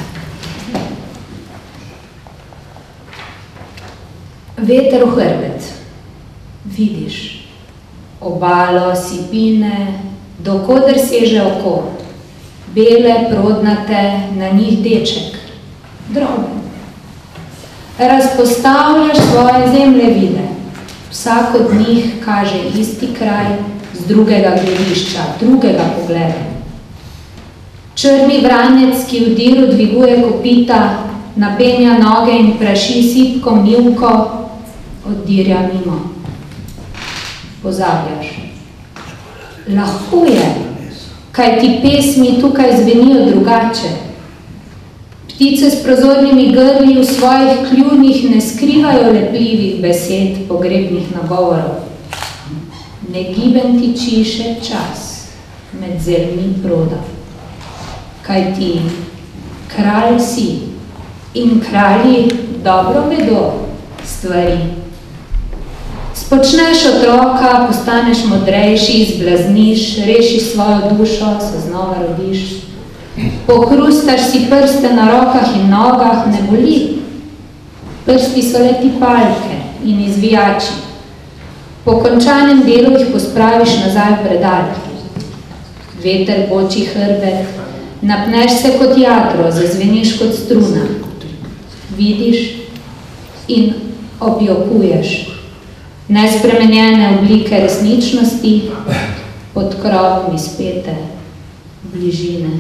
Veter v hrbet. Vidiš obalo, sipine, dokoder seže oko. Bele, prodnate, na njih deček. Droben. Razpostavljaš svoje zemljevide. Vsak od njih kaže isti kraj z drugega gledišča, drugega pogleda. Črni vranec, ki v diru dviguje kopita, napenja noge in praši sipko mivko, oddirja mimo. Pozabljaš. Lahko je, kaj ti pesmi tukaj zvenijo drugače. Ptice s prozornimi grli v svojih kljunih ne skrivajo lepljivih besed, pogrebnih nagovorov. Negiben tiči še čas med zelmi proda. Kaj ti kralj si in kralji dobro vedo stvari. Spočneš otroka, postaneš modrejši, izblazniš, rešiš svojo dušo, se znova rodiš. Pohrustaš si prste na rokah in nogah, ne boli. Prsti so le tipalke in izvijači. Po končanem delu jih pospraviš nazaj v predal. Veter boči hrbet, napneš se kot jadro, zazveniš kot struna. Vidiš in objokuješ nespremenjene oblike resničnosti pod krovom izpete bližine.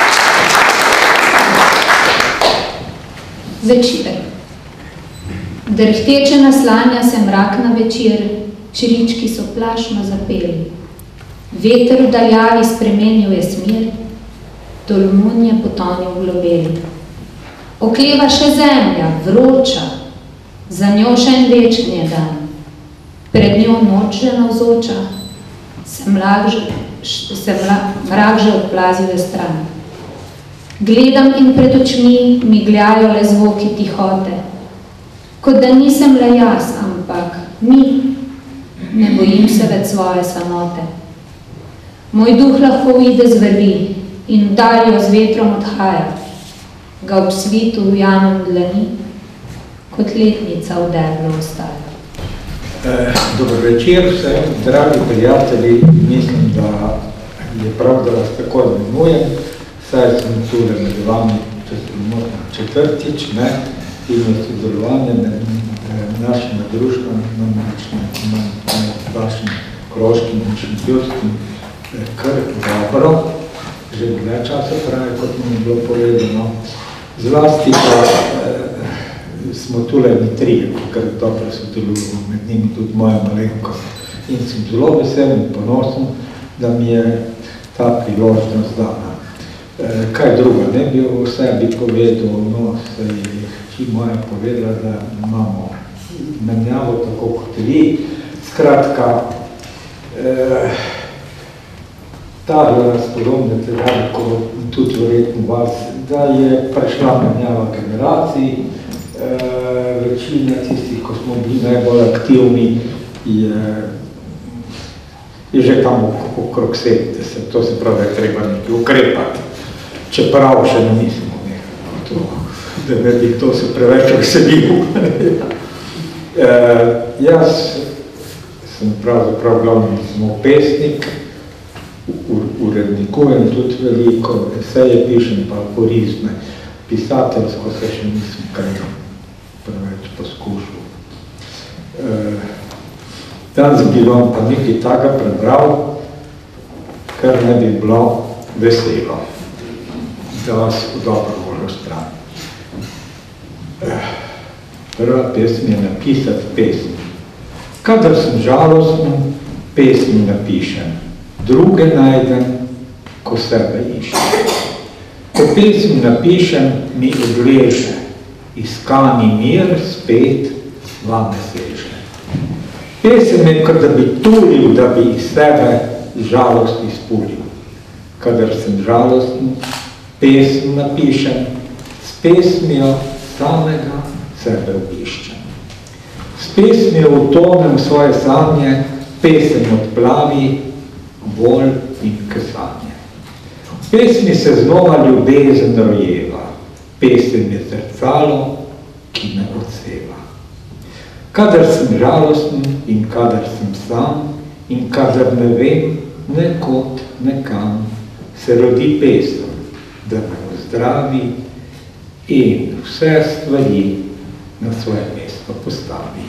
Začetek. Drhteče naslanja se mrak na večer, črički so plašno zapeli. Veter v daljavi spremenil je smer, tolmun je potonil v globeli. Okleva še zemlja, vroča, za njo še en večni je dan. Pred njo noč že navzoča, se mrak že, se mrak že odplazil je stran. Gledam in pred očmi migljajo le zvoki tihote, kot da nisem le jaz, ampak mi, ne bojim se več svoje samote. Moj duh lahko uide z vrvi in vdaljo z vetrom odhaja, ga ob svitu ujamem dlani, kot letnica v deblu ostaja. Eh, Dober večer vsem, dragi prijatelji, mislim, da je prav, da vas tako imenujem, saj sem tudi med vami četrtič, ne, in v sodelovanju med našim društvom, med vašim kroškim in šentjurskim, kar dobro, že dlje časa pravi, kot mi je bilo povedano. Zlasti pa eh, smo tule mi trije, kar dobro sodelujemo, med njimi tudi moja malenkost. In sem zelo vesel in ponosen, da mi je ta priložnost dana. Eh, kaj druga, ne bi o sebi povedal, no, se je hči moja povedala, da imamo menjavo tako kot vi. Skratka, eh, ta bila razpodobna tega, ko tudi verjetno vas, da je prišla menjava generacij, e, večina tistih, ko smo bili najbolj aktivni, je, je že tam okrog sedemdeset, to se pravi, je treba nekaj ukrepati, čeprav še ne mislimo nekaj, to, da ne bi to se preveč vsebil. e, jaz sem pravzaprav glavni smo pesnik, urednikujem tudi veliko, eseje pišem pa aforizme, pisateljsko se še nisem kaj preveč poskušal. E, danes bi vam pa nekaj taka prebral, kar ne bi bilo veselo, da vas v dobro voljo strani. E, prva pesm je napisati pesmi. Kadar sem žalosten, pesmi napišem. Druge najdem, ko sebe iščem. Ko pesmi napišem, mi odleže, iskani mir spet vame seže. Pesem je, kot da bi tulil, da bi iz sebe žalost izpulil. Kadar sem žalosten, pesm napišem, s pesmijo samega sebe obiščem. S pesmijo utonem svoje sanje, pesem odplavi, bolj in kesanje. V pesmi se znova ljubezen rojeva, pesem je zrcalo, ki me odseva. Kadar sem žalosten in kadar sem sam in kadar ne vem, nekod, nekam, se rodi pesem, da me ozdravi in vse stvari na svoje mesto postavi.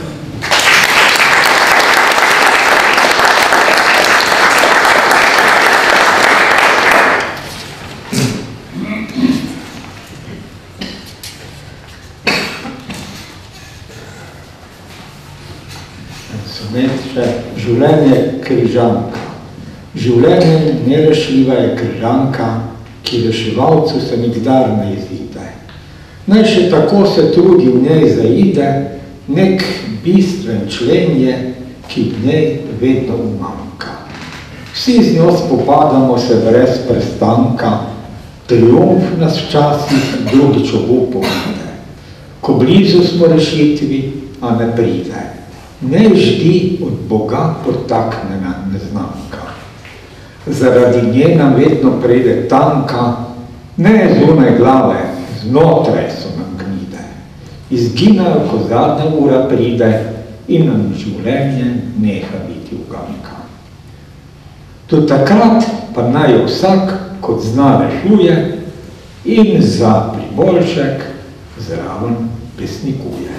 Življenje križanka. Življenje nerešljiva je križanka, ki reševalcu se nikdar ne izide. Naj še tako se trudi v njej zaide, nek bistven člen je, ki v njej vedno umanjka. Vsi z njo spopadamo se brez prestanka, triumf nas včasih drugič obupo vide. Ko blizu smo rešitvi, a ne pride. Ne ždi od Boga potaknjena neznanka. Zaradi nje nam vedno pride tanka, ne zunaj glave, znotraj so nam gnide. Izginajo, ko zadnja ura pride in nam življenje neha biti uganka. Do takrat pa naj vsak, kot zna, rešuje in za priboljšek zraven pesnikuje.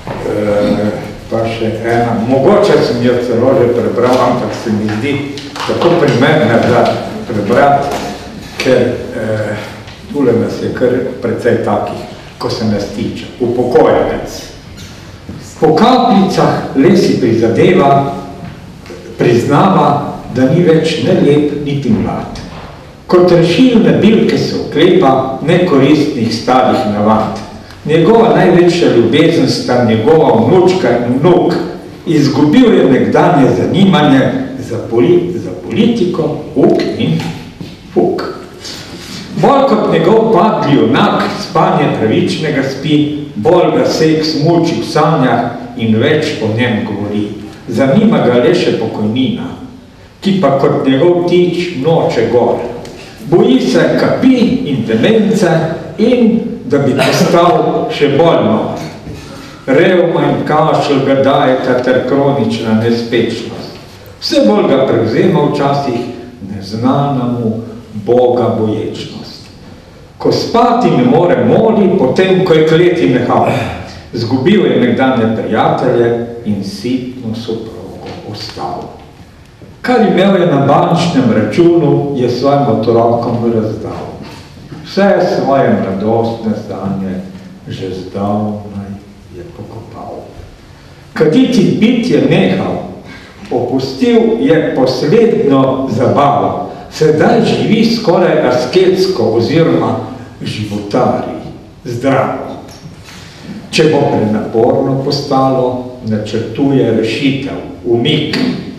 Pa še ena, mogoče sem jo celo že prebral, ampak se mi zdi, tako primerna za prebrati, ker eh, tule nas je kar precej takih, ko se nas tiče. Upokojenec. Po kapljicah le si prizadeva, priznava, da ni več ne lep, niti mlad. Kot rešilne bilke se oklepa nekoristnih starih navad. Njegova največja ljubezen sta njegova vnučka in vnuk. Izgubil je nekdanje zanimanje za, poli, za politiko, uk in fuk. Bolj kot njegov padli junak, spanje pravičnega spi, bolj ga seks muči v sanjah in več o njem govori. Zanima ga le še pokojnina, ki pa kot njegov tič noče gor. Boji se kapi in demence in da bi postal še bolj nor. Revma in kašelj ga dajeta ter kronična nespečnost. Vse bolj ga prevzema včasih neznana mu Boga boječnost. Ko spati ne more moli, potem ko je kleti nehal. Zgubil je nekdanje prijatelje in sitno soprogo ostal. Kar imel je na bančnem računu, je svojim otrokom razdal. Vse svoje mladostne sanje že zdavnaj je pokopal. Kaditi pit je nehal, opustil je posledno zabavo, sedaj živi skoraj asketsko oziroma životari zdravo. Če bo prenaporno postalo, načrtuje rešitev, umik.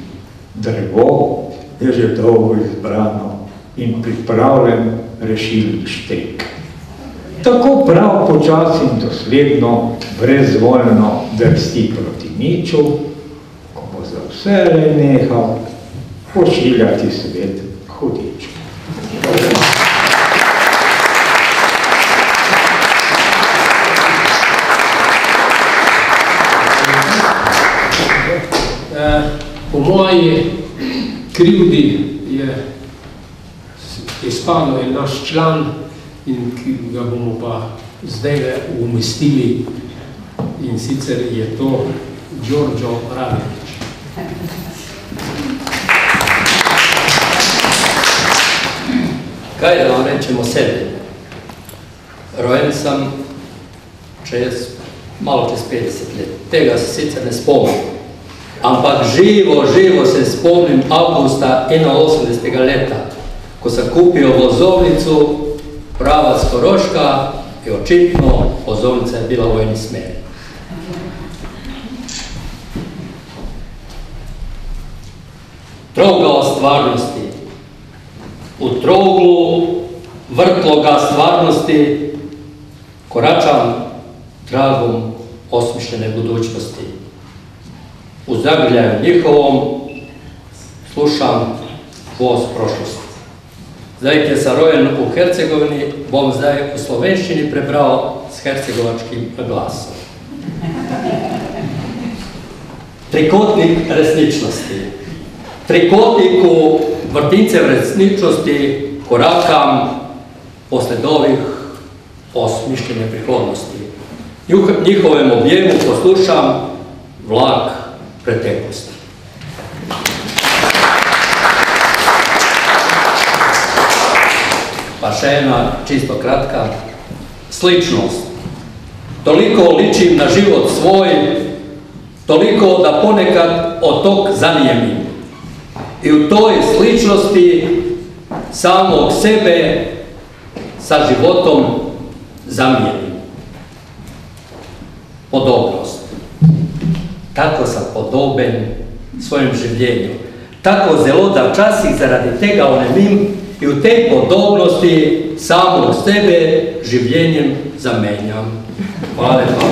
Drevo je že dolgo izbrano in pripravljen rešilni štek. Tako prav počasi in dosledno, brezvoljno drsti proti niču, ko bo za vse nehal pošiljati svet hudiču. Po moji krivdi je izpadel en naš član, in ki ga bomo pa zdaj umestili, in sicer je to Đorđo Radović. Kaj da vam rečemo sebi? Rojen sam čez, malo čez petdeset let. Tega se sicer ne spomnim. Ampak živo, živo se spomnim avgusta enainosemdesetega leta, ko sem kupil vozovnicu pravac Koroška in očitno vozovnica je bila v eni smeri. Trogla stvarnosti. V troglu vrtloga stvarnosti koračam tragom osmišljene budućnosti. U zagrljaju njihovom slušam voz prošlosti. Zdaj, ki sam rojen u Hercegovini, bom zdaj u slovenščini prebral s hercegovačkim glasom. Trikotnik resničnosti. Trikotniku vrtincev resničnosti korakam posled ovih osmišljene prihodnosti. Njihovem objemu poslušam vlak preteklosti. Pa še jedna čisto kratka. Sličnost. Toliko ličim na život svoj, toliko da ponekad od tog zanijemim. I u toj sličnosti samog sebe sa životom zamijenim. Podobnost. Tako sam podoben svojem življenju. Tako zelo da včasih zaradi tega onemim i u tej podobnosti samog sebe življenjem zamenjam. Hvala lepa.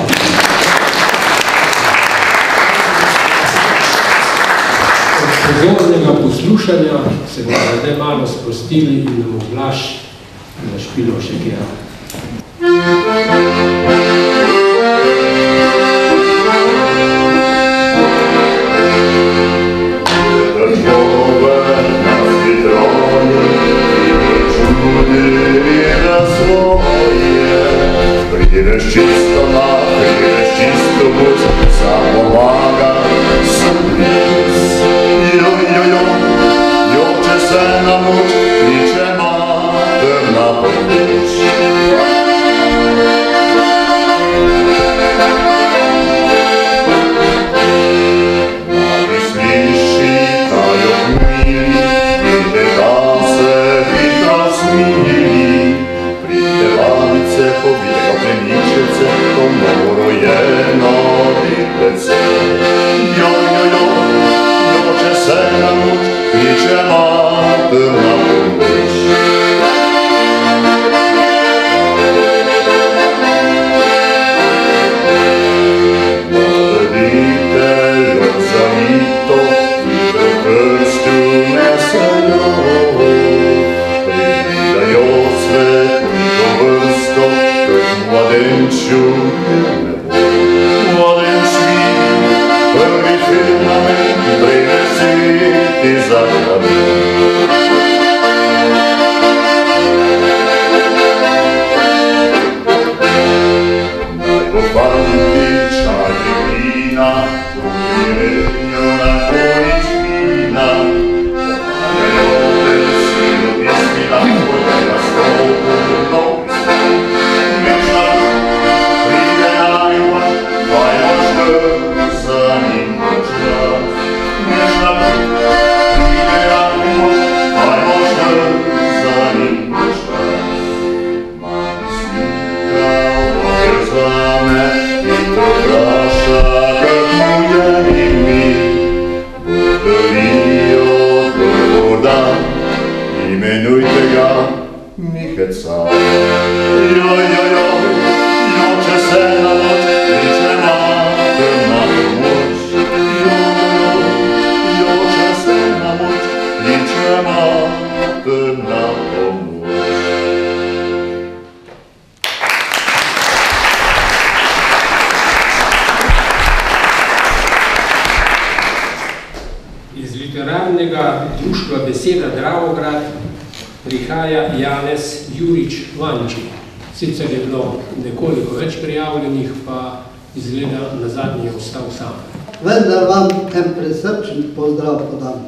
Od pozornega poslušanja se bomo zdaj malo sprostili in nam oglaš zašpilo še kjera. Ideš čisto mah, ideš čisto bus, samo maga sam vis. Jo, jo, jo, jo, na noč, kliče mater na pomoč. Mladi sliši, ta jo mili, pride tam se hitro smili. Pride babice, pobijega pleničevce, to novorojeno ditlece. Jo, jo, jo, joče se na noč, kliče mater na pomoč. Mladite jo zavito, v krstu nesejo. Pridajo svetlito vrsto, kot mladenču nebo. Mladenči, prvi firmament, prinesiti za kamen. Naj bo fantična glina, v mirenju na konič vina. Pomagajo te silo pjesmi lahko, da je nastopu novi svet. Mečna pride najmanj, pa je moč za njim počas. Mečna pride najmanj, pa je moč za njim počas. Mami slika ovakaj zame, in to vpraša, kak mu je imi. Budarijo dober dan, imenujte ga Miheca. Jo, jo, jo, joče se na noč, kliče mater na pomoč. Jo, jo, jo, joče se na noč, kliče mater na pomoč. Iz literarnega društva Beseda Dravograd prihaja Janez Jurič Vanči. Sicer je bilo nekoliko več prijavljenih, pa izgleda na zadnji je ostal sam. Vendar vam en presrčen pozdrav podam.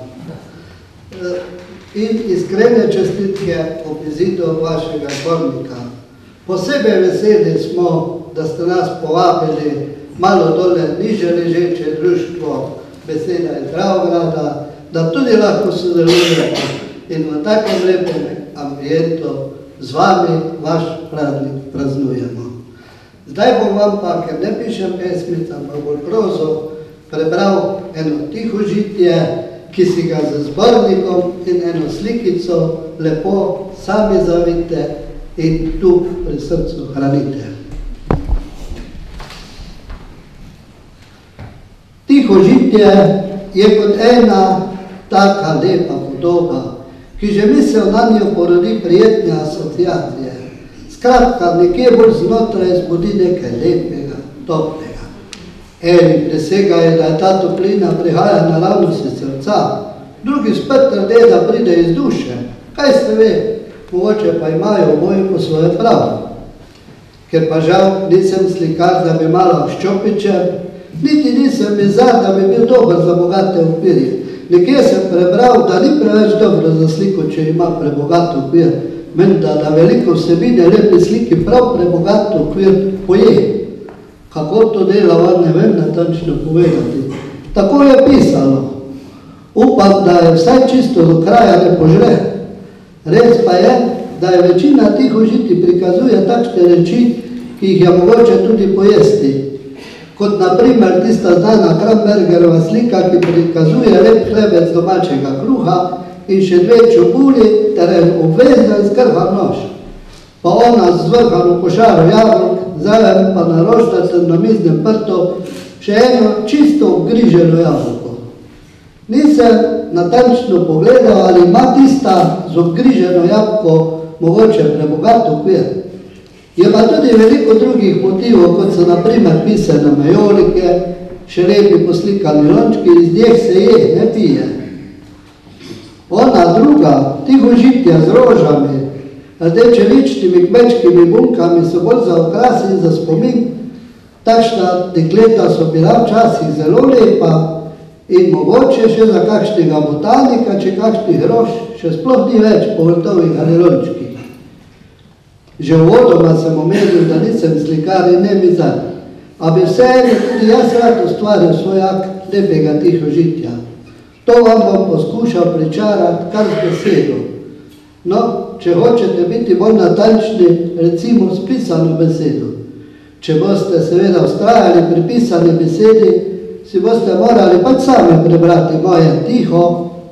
In iskrene čestitke ob izidu vašega zbornika. Posebej veseli smo, da ste nas povabili malo dole niže ležeče društvo Beseda iz Dravograda, da tudi lahko sodelujemo in v takem lepem ambientu z vami vaš praznik praznujemo. Zdaj bom vam pa, ker ne pišem pesmic, ampak bolj prozo, prebral eno tiho žitje, ki si ga z zbornikom in eno slikico lepo sami zavite in tu pri srcu hranite. Tiho žitje je kot ena taka lepa podoba, ki že misel na njo porodi prijetne asociacije. Skratka, nekje bolj znotraj zbudi nekaj lepega, toplega. Eni presegajo, da je ta toplina prihaja naravnost iz srca, drugi spet trde, da pride iz duše. Kaj se ve, mogoče pa imajo oboji po svoje pravo. Ker pa žal nisem slikar, da bi malo ščopičem, niti nisem izar, da bi bil dober za bogate okvirje. Nekje sem prebral, da ni preveč dobro za sliko, če ima prebogat okvir. Menda, da veliko vsebine lepe sliki prav prebogat okvir poje. Kako to dela, vam ne vem natančno povedati. Tako je pisalo. Upam, da je vsaj čisto do kraja ne požre. Res pa je, da je večina tiho žiti prikazuje takšne reči, ki jih je mogoče tudi pojesti. Kot na primer tista znana Krambergerova slika, ki prikazuje lep hlebec domačega kruha in še dve čebuli ter en obvezen skrhan nož. Pa ona z zvrhano košaro jabolk, zraven pa na roštatem namiznem prtu še eno čisto obgriženo jabolko. Nisem natančno pogledal, ali ima tista z obgriženo jabolko mogoče prebogat okvir. Je pa tudi veliko drugih motivov, kot so na primer pisane majolike, še lepi poslikani lončki, iz njih se je, ne pije. Ona druga, tiho žitja z rožami, rdečeličnimi kmečkimi bunkami so bolj za okras in za spomin. Takšna dekleta so bila včasih zelo lepa in mogoče še za kakšnega botanika, če kakšni groš, še sploh ni več po vrtovih ali lončkih. Že uvodoma sem omenil, da nisem slikar in ne mizar, a bi vseeno tudi jaz rad ustvaril svoj akt lepega tihožitja. To vam bom poskušal pričarati kar z besedo. No, če hočete biti bolj natančni, recimo s pisano besedo. Če boste seveda vztrajali pri pisani besedi, si boste morali pač sami prebrati moje tiho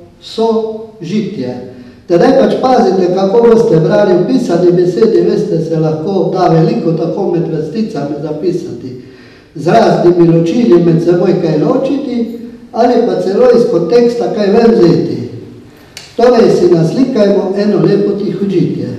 sožitje. Tedaj pač pazite, kako boste brali v pisani besedi, veste, se lahko da veliko tako med vrsticami zapisati, z raznimi ločili med seboj kaj ločiti, ali pa celo iz konteksta kaj ven vzeti. Torej si naslikajmo eno lepo tihožitje.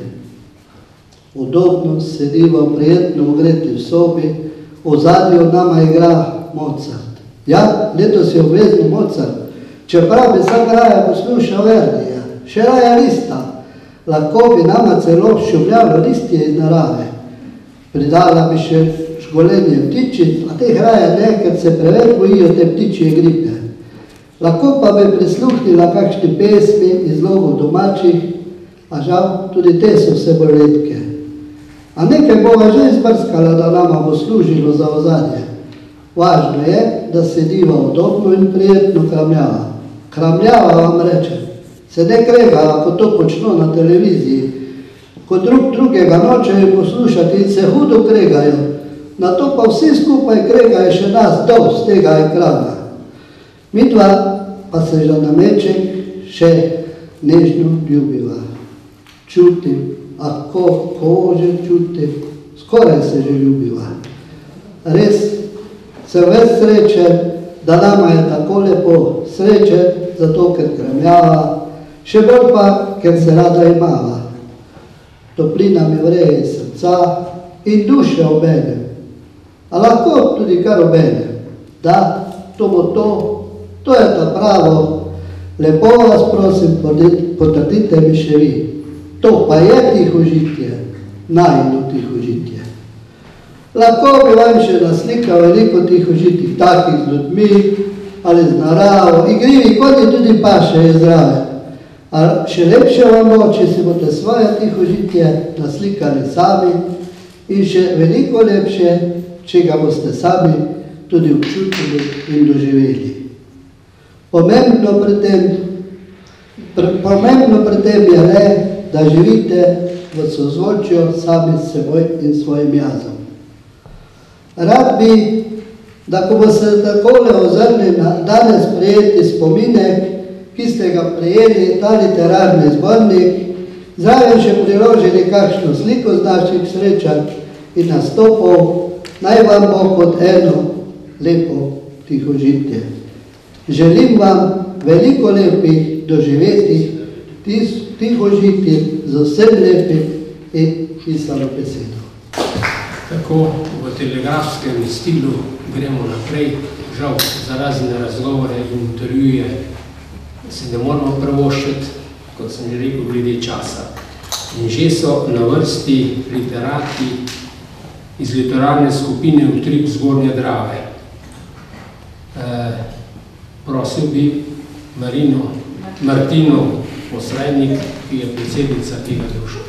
Udobno sedimo, prijetno ugreti v sobi, v ozadju nama igra Mozart. Ja, letos je obvezno Mozart, čeprav bi sam raje poslušal Verdija, še raje lista, lahko bi nama celo šumljalo listje iz narave. Pridala bi še šgolenje ptičic, a teh raje ne, ker se preveč bojijo te ptičje gripe. Lahko pa bi prisluhnila kakšni pesmi iz logov domačih, a žal tudi te so vse bolj redke. A nekaj bova že izbrskala, da nama bo služilo za ozadje. Važno je, da sediva udobno in prijetno kramljava. Kramljava vam reče, se ne krega, ako to počno na televiziji, ko drug drugega nočejo poslušati in se hudo kregajo, na to pa vsi skupaj kregajo še nas dol z tega ekrana. Midva pa se že nameček še nežno ljubiva. Čutim, ako kože čutim, skoraj se že ljubiva. Res sem ves srečen, da nama je tako lepo, srečen zato, ker kremljava, še bolj pa, ker se rada imava. Toplina mi vreje srca in duše obenem, a lahko tudi kar obenem. Da, to bo to, to je ta pravo, lepo vas prosim, potrdite mi še vi. To pa je tihožitje, najino tihožitje. Lahko bi vam še naslikal veliko tihožitih, takih z ljudmi ali z naravo, igrivi konji tudi paše je zdrave. A še lepše vam bo, če si boste svoje tihožitje naslikali sami in še veliko lepše, če ga boste sami tudi občutili in doživeli. Pomembno pri tem, pomembno pri tem je le, da živite v sozvočju sami s seboj in svojim jazom. Rad bi, da ko bo se takole ozrli na danes prijeti spominek, ki ste ga prijeli, ta literarni zbornik, zraven še priložili kakšno sliko z naših srečanj in nastopov, naj vam bo kot eno lepo tihožitje. Želim vam veliko lepih doživetih tihožitij z vsem lepim in pisano besedo. Tako v telegrafskem stilu gremo naprej, žal za razne razgovore in intervjuje se ne moramo prvoščiti, kot sem že rekel, glede časa. In že so na vrsti literati iz literarne skupine Utrip Zgornje Drave. E, prosil bi Marino, Martino Osrajnik, ki je predsednica tega društva.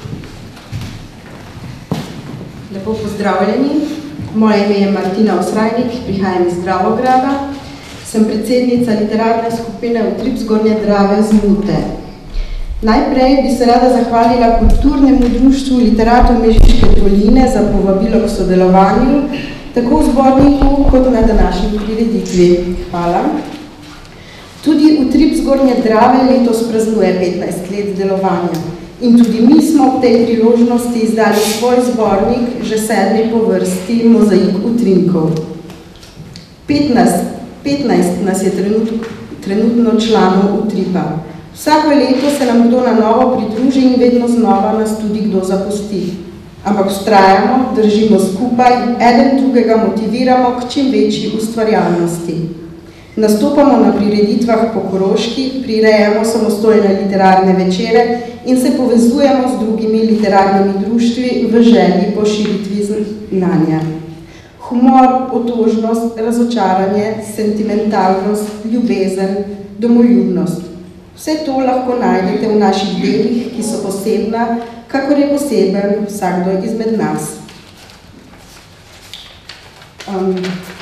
Lepo pozdravljeni. Moje ime je Martina Osrajnik, prihajam iz Dravograda. Sem predsednica literarne skupine Utrip Zgornje Drave z Mute. Najprej bi se rada zahvalila Kulturnemu društvu literatov Mežiške doline za povabilo k sodelovanju, tako v zborniku kot na današnji prireditvi. Hvala. Tudi Utrip Zgornje Drave letos praznuje petnajst let delovanja in tudi mi smo ob tej priložnosti izdali svoj zbornik, že sedmi po vrsti Mozaik utrinkov. petnajst nas je trenutno članov Utripa. Vsako leto se nam kdo na novo pridruži in vedno znova nas tudi kdo zapusti. Ampak vztrajamo, držimo skupaj, eden drugega motiviramo k čim večji ustvarjalnosti. Nastopamo na prireditvah po Koroški, prirejamo samostojne literarne večere in se povezujemo z drugimi literarnimi društvi v želji po širitvi znanja. Humor, otožnost, razočaranje, sentimentalnost, ljubezen, domoljubnost. Vse to lahko najdete v naših delih, ki so posebna, kakor je poseben vsakdo izmed nas. Um,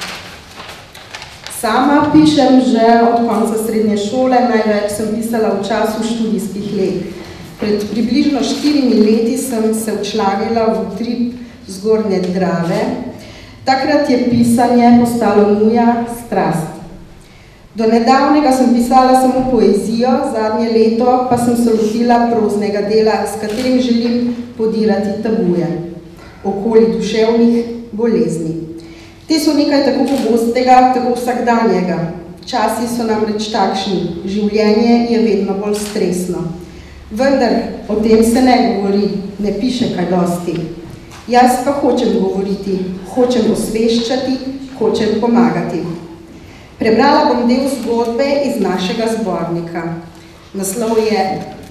sama pišem že od konca srednje šole, največ sem pisala v času študijskih let. Pred približno štirimi leti sem se včlanila v utrip Zgornje Drave. Takrat je pisanje postalo moja strast. Do nedavnega sem pisala samo poezijo, zadnje leto pa sem se lotila proznega dela, s katerim želim podirati tabuje okoli duševnih bolezni. Te so nekaj tako pogostega, tako vsakdanjega. Časi so namreč takšni, življenje je vedno bolj stresno. Vendar o tem se ne govori, ne piše kaj dosti. Jaz pa hočem govoriti, hočem osveščati, hočem pomagati. Prebrala bom del zgodbe iz našega zbornika. Naslov je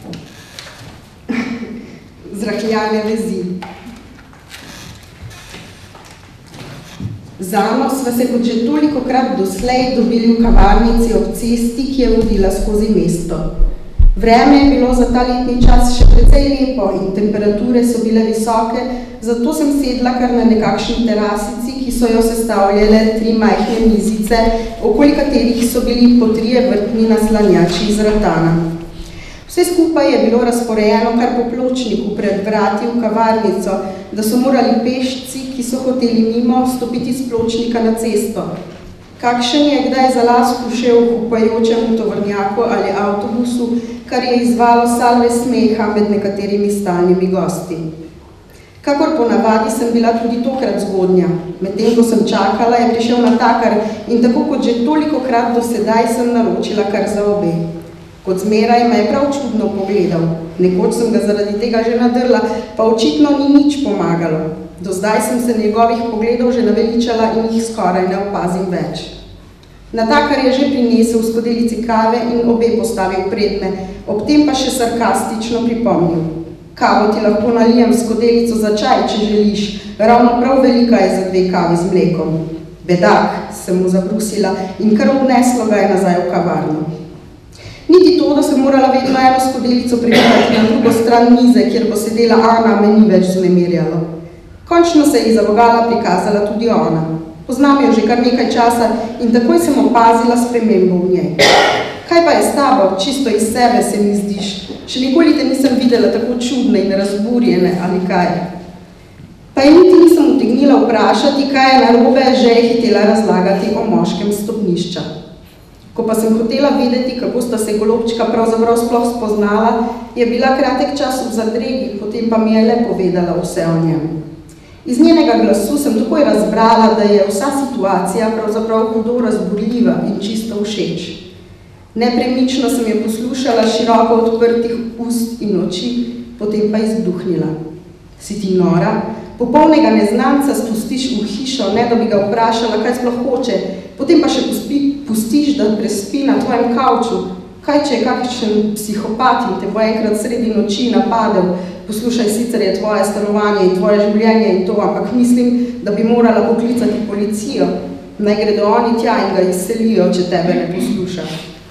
Zrahljane vezi. Z Ano sva se kot že tolikokrat doslej dobili v kavarnici ob cesti, ki je vodila skozi mesto. Vreme je bilo za ta letni čas še precej lepo in temperature so bile visoke, zato sem sedla kar na nekakšni terasici, ki so jo sestavljale tri majhne mizice, okoli katerih so bili po trije vrtni naslanjači iz ratana. Vse skupaj je bilo razporejeno kar po pločniku pred vrati v kavarnico, da so morali pešci, ki so hoteli mimo, stopiti s pločnika na cesto. Kakšen je kdaj za las ušel v kupajočem tovornjaku ali avtobusu, kar je izvalo salve smeha med nekaterimi stalnimi gosti. Kakor ponavadi sem bila tudi tokrat zgodnja. Medtem ko sem čakala, je prišel natakar in tako kot že tolikokrat do sedaj sem naročila kar za obe. Kot zmeraj me je prav čudno pogledal. Nekoč sem ga zaradi tega že nadrla, pa očitno ni nič pomagalo. Do zdaj sem se njegovih pogledov že naveličala in jih skoraj ne opazim več. Natakar je že prinesel skodelici kave in obe postavil pred me, ob tem pa še sarkastično pripomnil. Kavo ti lahko nalijem skodelico za čaj, če želiš, ravno prav velika je za dve kavi z mlekom. Bedak, sem mu zabrusila in kar odneslo ga je nazaj v kavarno. Niti to, da sem morala vedno eno skodelico pripeti na drugo stran mize, kjer bo sedela Ana, me ni več vznemirjalo. Končno se je iza vogala prikazala tudi ona. Poznam jo že kar nekaj časa in takoj sem opazila spremembo v njej. Kaj pa je s tabo? Čisto iz sebe se mi zdiš. Še nikoli te nisem videla tako čudne in razburjene, ali kaj. Pa je niti nisem utegnila vprašati, kaj je narobe, že je hitela razlagati o moškem stopnišča. Ko pa sem hotela vedeti, kako sta se golobčka pravzaprav sploh spoznala, je bila kratek čas v zadregi, potem pa mi je le povedala vse o njem. Iz njenega glasu sem takoj razbrala, da je vsa situacija pravzaprav hudo razburljiva in čisto všeč. Nepremično sem jo poslušala široko odprtih ust in oči, potem pa izduhnila. Si ti nora? Popolnega neznanca spustiš v hišo, ne da bi ga vprašala, kaj sploh hoče, potem pa še pustiš, da prespi na tvojem kavču. Kaj, če je kakšen psihopat in te bo enkrat sredi noči napadel? Poslušaj, sicer je tvoje stanovanje in tvoje življenje in to, ampak mislim, da bi morala poklicati policijo. Naj gredo oni tja in ga izselijo, če tebe ne posluša.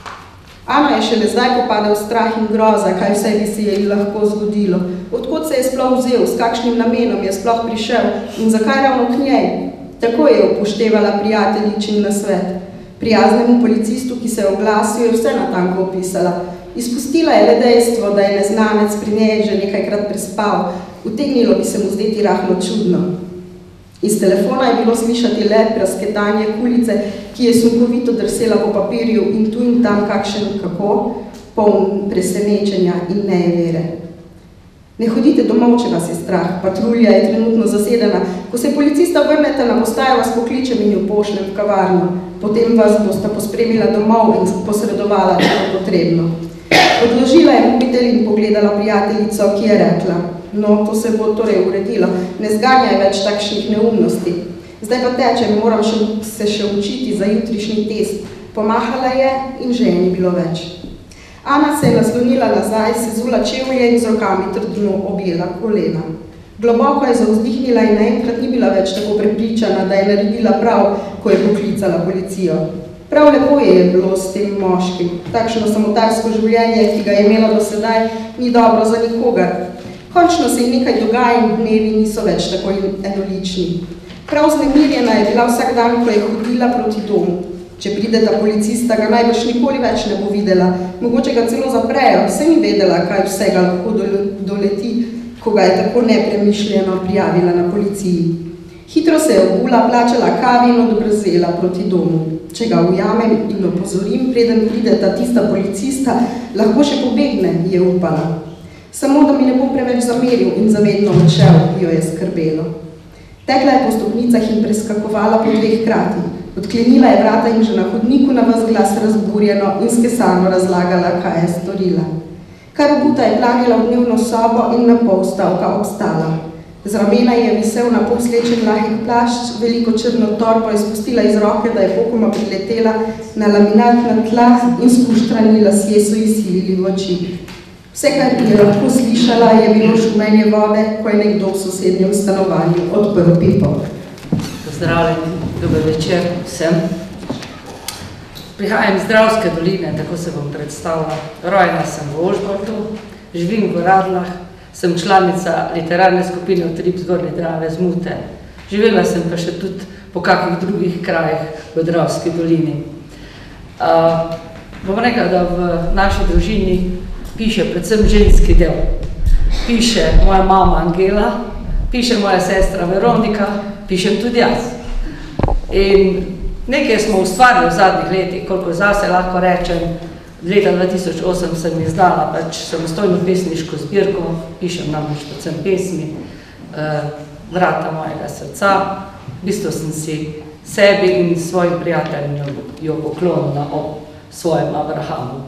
Ana je šele zdaj popadal strah in groza, kaj vse bi se je lahko zgodilo. Odkot se je sploh vzel, s kakšnim namenom je sploh prišel in zakaj ravno k njej? Tako je upoštevala prijateljičin nasvet. Prijaznemu policistu, ki se je oglasil, je vse natanko opisala. Izpustila je le dejstvo, da je neznanec pri njej že nekajkrat prespal. Utegnilo bi se mu zdeti rahlo čudno. Iz telefona je bilo slišati le prasketanje kulice, ki je sunkovito drsela po papirju in tu in tam kakšen kako, poln presenečenja in nejevere. Ne hodite domov, če vas je strah, patrulja je trenutno zasedena. Ko se policista vrnete na postajo, vas pokličem in jo pošljem v kavarno. Potem vas bosta pospremila domov in posredovala, če je potrebno. Odložila je mobitel in pogledala prijateljico, ki je rekla: no, to se bo torej uredilo, ne zganjaj več takšnih neumnosti. Zdaj pa tečem, moram še, se še učiti za jutrišnji test. Pomahala je in že ni bilo več. Ana se je naslonila nazaj, sezula čevlje in z rokami trdno objela kolena. Globoko je zauzdihnila in naenkrat ni bila več tako prepričana, da je naredila prav, ko je poklicala policijo. Prav lepo je bilo s tem moškim. Takšno samotarsko življenje, ki ga je imela do sedaj, ni dobro za nikogar. Končno se ji nekaj dogaja in dnevi niso več tako enolični. Prav znemirjena je bila vsak dan, ko je hodila proti domu. Če prideta policista, ga najbrž nikoli več ne bo videla, mogoče ga celo zaprejo, vse ni vedela, kaj vsega lahko doleti, ko ga je tako nepremišljeno prijavila na policiji. Hitro se je obula, plačala kavi in odbrzela proti domu. Če ga ujamem in opozorim, preden prideta tista policista, lahko še pobegne, je upala. Samo, da mi ne bo preveč zameril in zavedno odšel, jo je skrbelo. Tekla je po stopnicah in preskakovala po dveh krati. Odklenila je vrata in že na hodniku na ves glas razburjeno in skesano razlagala, kaj je storila. Kar obuta je planila v dnevno sobo in na pol stavka obstala. Z ramena je visel na pol slečen lahek plašč, veliko črno torbo je spustila iz roke, da je pokoma priletela na laminatna tla in spuštrani lasje so ji silili v oči. Vse, kar je lahko slišala, je bilo šumenje vode, ko je nekdo v sosednjem stanovanju odprl pipo. Pozdravljeni, dober večer vsem. Prihajam iz Dravske doline, tako se bom predstavila. Rojena sem v Ožbotu, živim v Radlah, sem članica literarne skupine Utrip Zgornje Drave Zmute. Živela sem pa še tudi po kakih drugih krajih v Dravski dolini. Uh, bom rekla, da v naši družini piše predvsem ženski del. Piše moja mama Angela, piše moja sestra Veronika, pišem tudi jaz. In nekaj smo ustvarili v zadnjih letih, koliko zase lahko rečem, leta dva tisoč osem sem izdala pač samostojno pesniško zbirko, pišem namreč predvsem pesmi, Vrata mojega srca. V bistvu sem si sebi in svojim prijateljem jo poklonila ob svojem Abrahamu.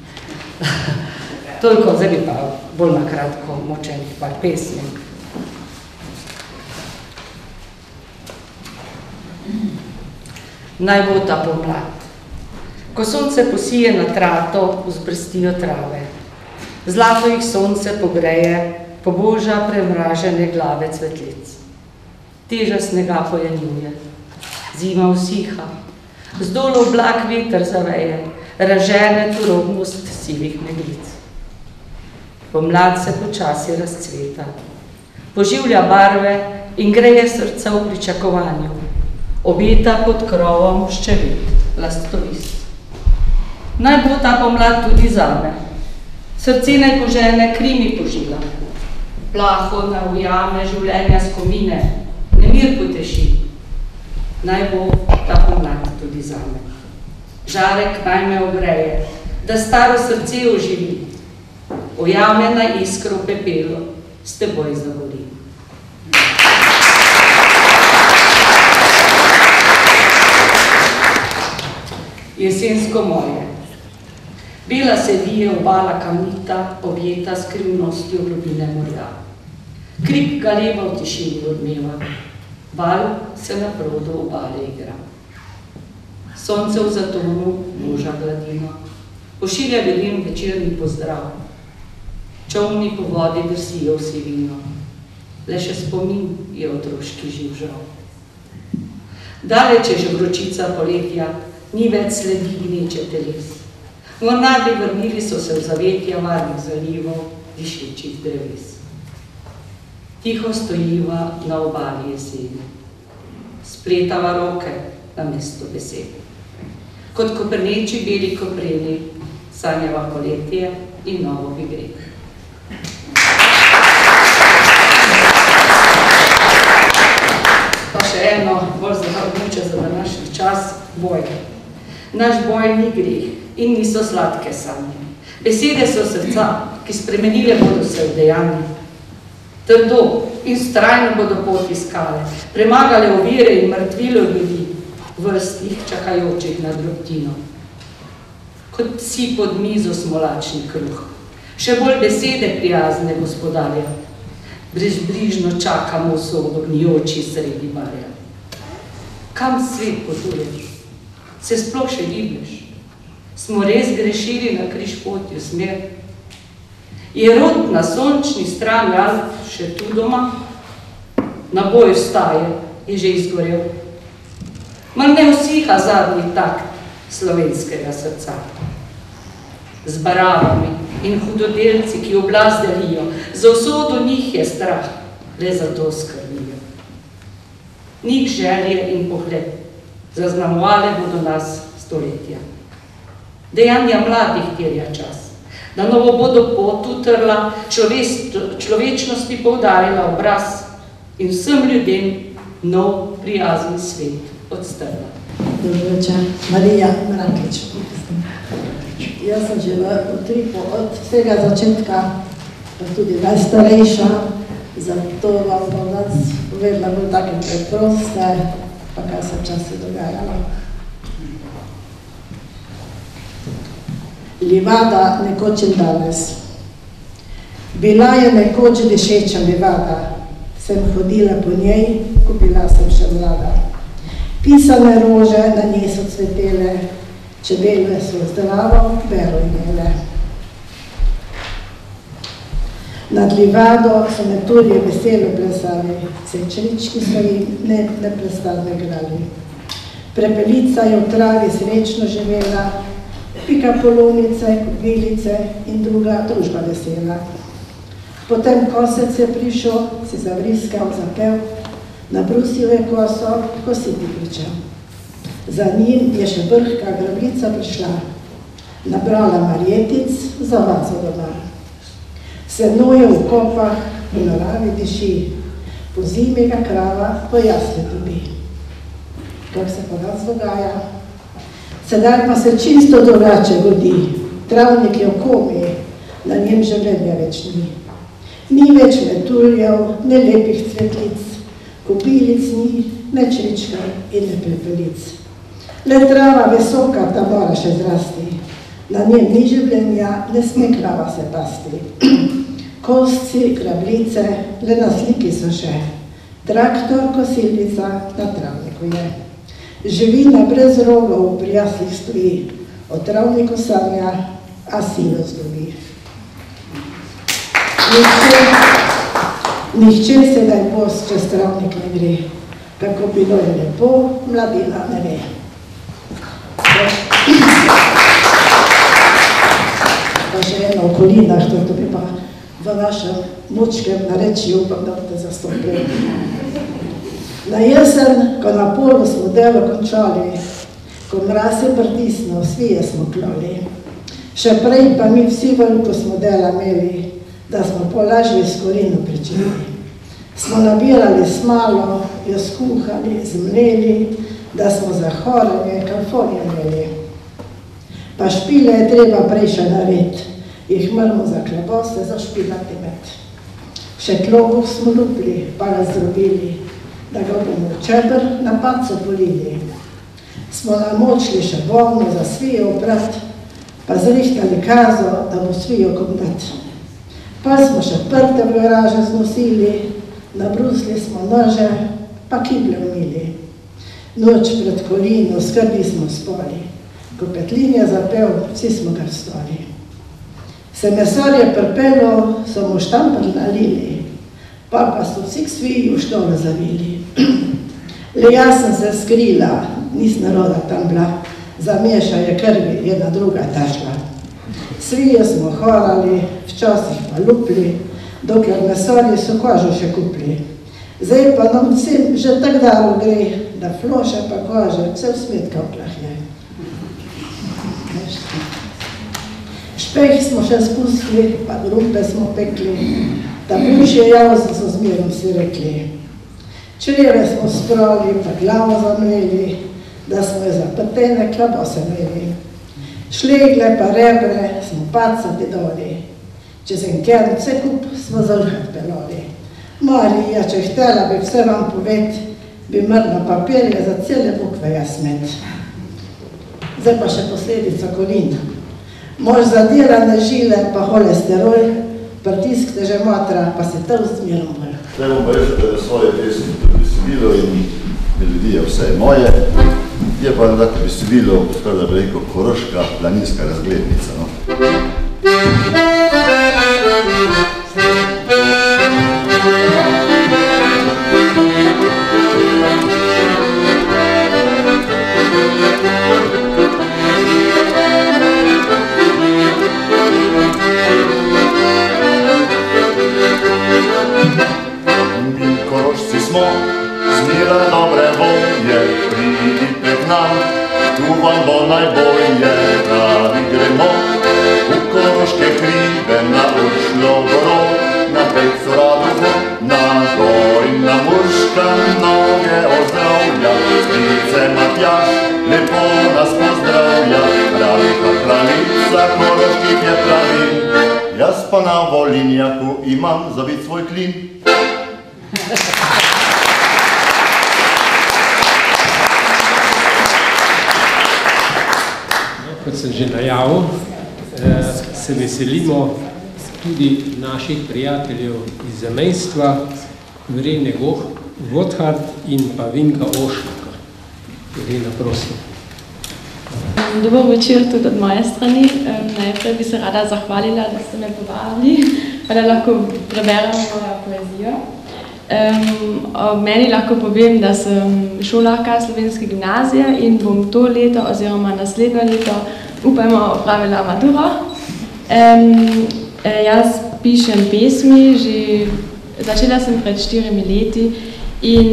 Toliko, zdaj bi pa bolj na kratko močenih par pesmi. Naj bo ta pomlad. Ko sonce posije na trato, vzbrstijo trave. Zlato jih sonce pogreje, poboža premražene glave cvetlic. Teža snega pojenjuje, zima usiha, zdolo oblak veter zaveje, ražene turobnost sivih meglic. Pomlad se počasi razcveta, poživlja barve in greje srca v pričakovanju, obeta pod krovom ščevit, lastovist. Naj bo ta pomlad tudi zame, srce naj požene krimi požila, plaho naj ujame življenja skomine, nemir poteši. Naj bo ta pomlad tudi zame, žarek naj me ogreje, da staro srce oživi, ujame na iskro v pepelu, s teboj zavori. Jesensko morje. Bela se vije obala kamnita, objeta skrivnostjo globine morja. Krik galeba v tišini odmeva, val se na produ obale igra. Sonce v zatonu moža gladino, pošilja belin večerni pozdrav. Čovni po vodi drsijo v sivino, le še spomin je otroški živ žal. Daleč je že vročica poletja, ni več sledi gneče teles. Morda bi vrnili so se v zavetja varnih zalivov, dišečih dreves. Tiho stojiva na obali jeseni, spletava roke na mesto besed. Kot koprneči beli kopreni, sanjava poletje in novo vigreh. Pa še eno, bolj zahodniče za današnji čas, boj. Naš boj ni greh in niso sladke sanje. Besede so srca, ki spremenile bodo se v dejanje. Trdo in vztrajno bodo pot iskale, premagale ovire in mrtvilo ljudi, vrstih čakajočih na drobtino. Kot psi pod mizo smolačni kruh, še bolj besede prijazne gospodarja. Brezbrižno čakamo usodo gnjoči sredi barja. Kam svet potuješ? Se sploh še giblješ? Smo res grešili na križpotju smer? Je rod na sončni strani Alp še tu doma, naboj vstaje, je že izgorel. Mar ne usiha zadnji takt slovenskega srca. Z baravami in hudodelci, ki oblast delijo, za usodo njih je strah, le zato skrbijo. Njih želje in pogled zaznamovale bodo nas stoletja. Dejanja mladih terja čas, da novo bodo pot utrla, človečnosti poudarila obraz in vsem ljudem nov prijazen svet odstrla. Dobro večer, Marija Mrankič. Jaz sem že v utripu od vsega začetka, pa tudi najstarejša, zato vam bom danes povedala bolj take preproste, pa kaj se včasih dogajalo. Livada nekoč in danes. Bila je nekoč dišeča livada, sem hodila po njej, ko bila sem še mlada. Pisane rože na njej so cvetele, čebele so zdravo bero imele. Nad livado so metulje veselo plesali, sečrički so jim ne, neprestano igrali. Prepelica je v travi srečno živela, pika polomice, kobilice in druga družba vesela. Potem kosec je prišel, si zavriskal, zapel, nabrusil je koso, ko si ti pričel. Za njim je še brhka grablica prišla, nabrala marjetic za vazo doma. Seno je v kopah, v naravi diši, po zimi ga krava po jasli dobi. Kak se pa danes dogaja? Sedaj pa se čisto drugače godi. Travnik je v komi, na njem življenja več ni. Ni več metuljev, ne lepih cvetlic, kobilic ni, ne črička in ne prepelic. Le trava visoka ta mora še zrasti, na njem ni življenja, ne sme krava se pasti. Kosci, grablice, le na sliki so še, traktor, kosilnica na travniku je. Živina brez rogov pri jaslih stoji, o travniku sanja, a silo zdobi. Nihče, nihče sedaj bos čez travnik ne gre, kako bilo je lepo, mladina ne ve. Pa še eno v kolinah, to bi pa v našem močkem narečju, upam, da boste zastopili. Na jesen, ko na polu smo delo končali, ko mraz je pritisnil, svije smo klali. Še prej pa mi vsi veliko smo dela imeli, da smo polažili s kolino pričeli. Smo nabirali smalo, jo skuhali, zmleli, da smo za horanje kalfonije imeli. Pa špile je treba prej še narediti, jih moramo za klobose zašpilati med. Še klobuh smo lupli, pa ga zdrobili, da ga bomo v čebr na paco polili. Smo namočili še volno za svijo oprat, pa zrihtali kazo, da bo svijo komnet. Pa smo še prte v garaže znosili, nabrusli smo nože, pa kible umili. Noč pred kolino skrbi smo spali, ko petlin je zapel, vsi smo kar stali. Se mesar je prpelo, so mu štamper nalili, pa pa so vsi k sviji v štolo zavili. Le jaz sem se skrila, nis naroda tam bila, zameša je krvi, jedna druga tašla. Svije smo horali, včasih pa lupli, dokler mesarji so kožo še kupli. Zdaj pa nam vsem že tak dalo gre, da floše pa kože vse v smetka vplahlje. Špeh smo še spustili, pa grupe smo pekli, da bivše javze so zmerom si rekli. Čreve smo sprali, pa glavo zamleli, da smo jo zapetene klobose imeli. Šlegle pa rebre smo pacati doli, čez en kern vse kup smo zalhat peloli. Marija, če htela bi vse vam poved, bi mrla papirje za cele bukve jasmet. Zdaj pa še posledica kolin. Mož zadirane žile pa holesterol, pritisk te že motra, pa se trv zmerom bolj. Zdaj bom pa rešil, da svoje pesmi tudi besedilo in melodija vse je moje. Je pa da tako besedilo, skoraj da bi rekel, koroška planinska razglednica. No? Thank you. Korošci smo, zmire dobre volje, pridite k nam, tu vam bo najbolje, radi gremo v koroške hribe, na Uršljo goro, na Peco Radovo, na to in na Murška noge ozdravlja, strice Matjaž, lepo nas pozdravlja, Ralka kraljica koroških je pravin, jaz pa na Volinjaku imam zavit svoj klin. Kot sem že najavil, se veselimo tudi naših prijateljev iz zamejstva, Irene Gotthard in pa Vinka Ošlaka. Irena, prosim. Dobar večer tudi od moje strani. Najprej bi se rada zahvalila, da ste me povabili, pa da lahko preberem mojo poezijo. O meni lahko povem, da sem šolarka Slovenske gimnazije in bom to leto oziroma naslednjo leto upajmo opravila maturo. Jaz pišem pesmi, že začela sem pred štirimi leti in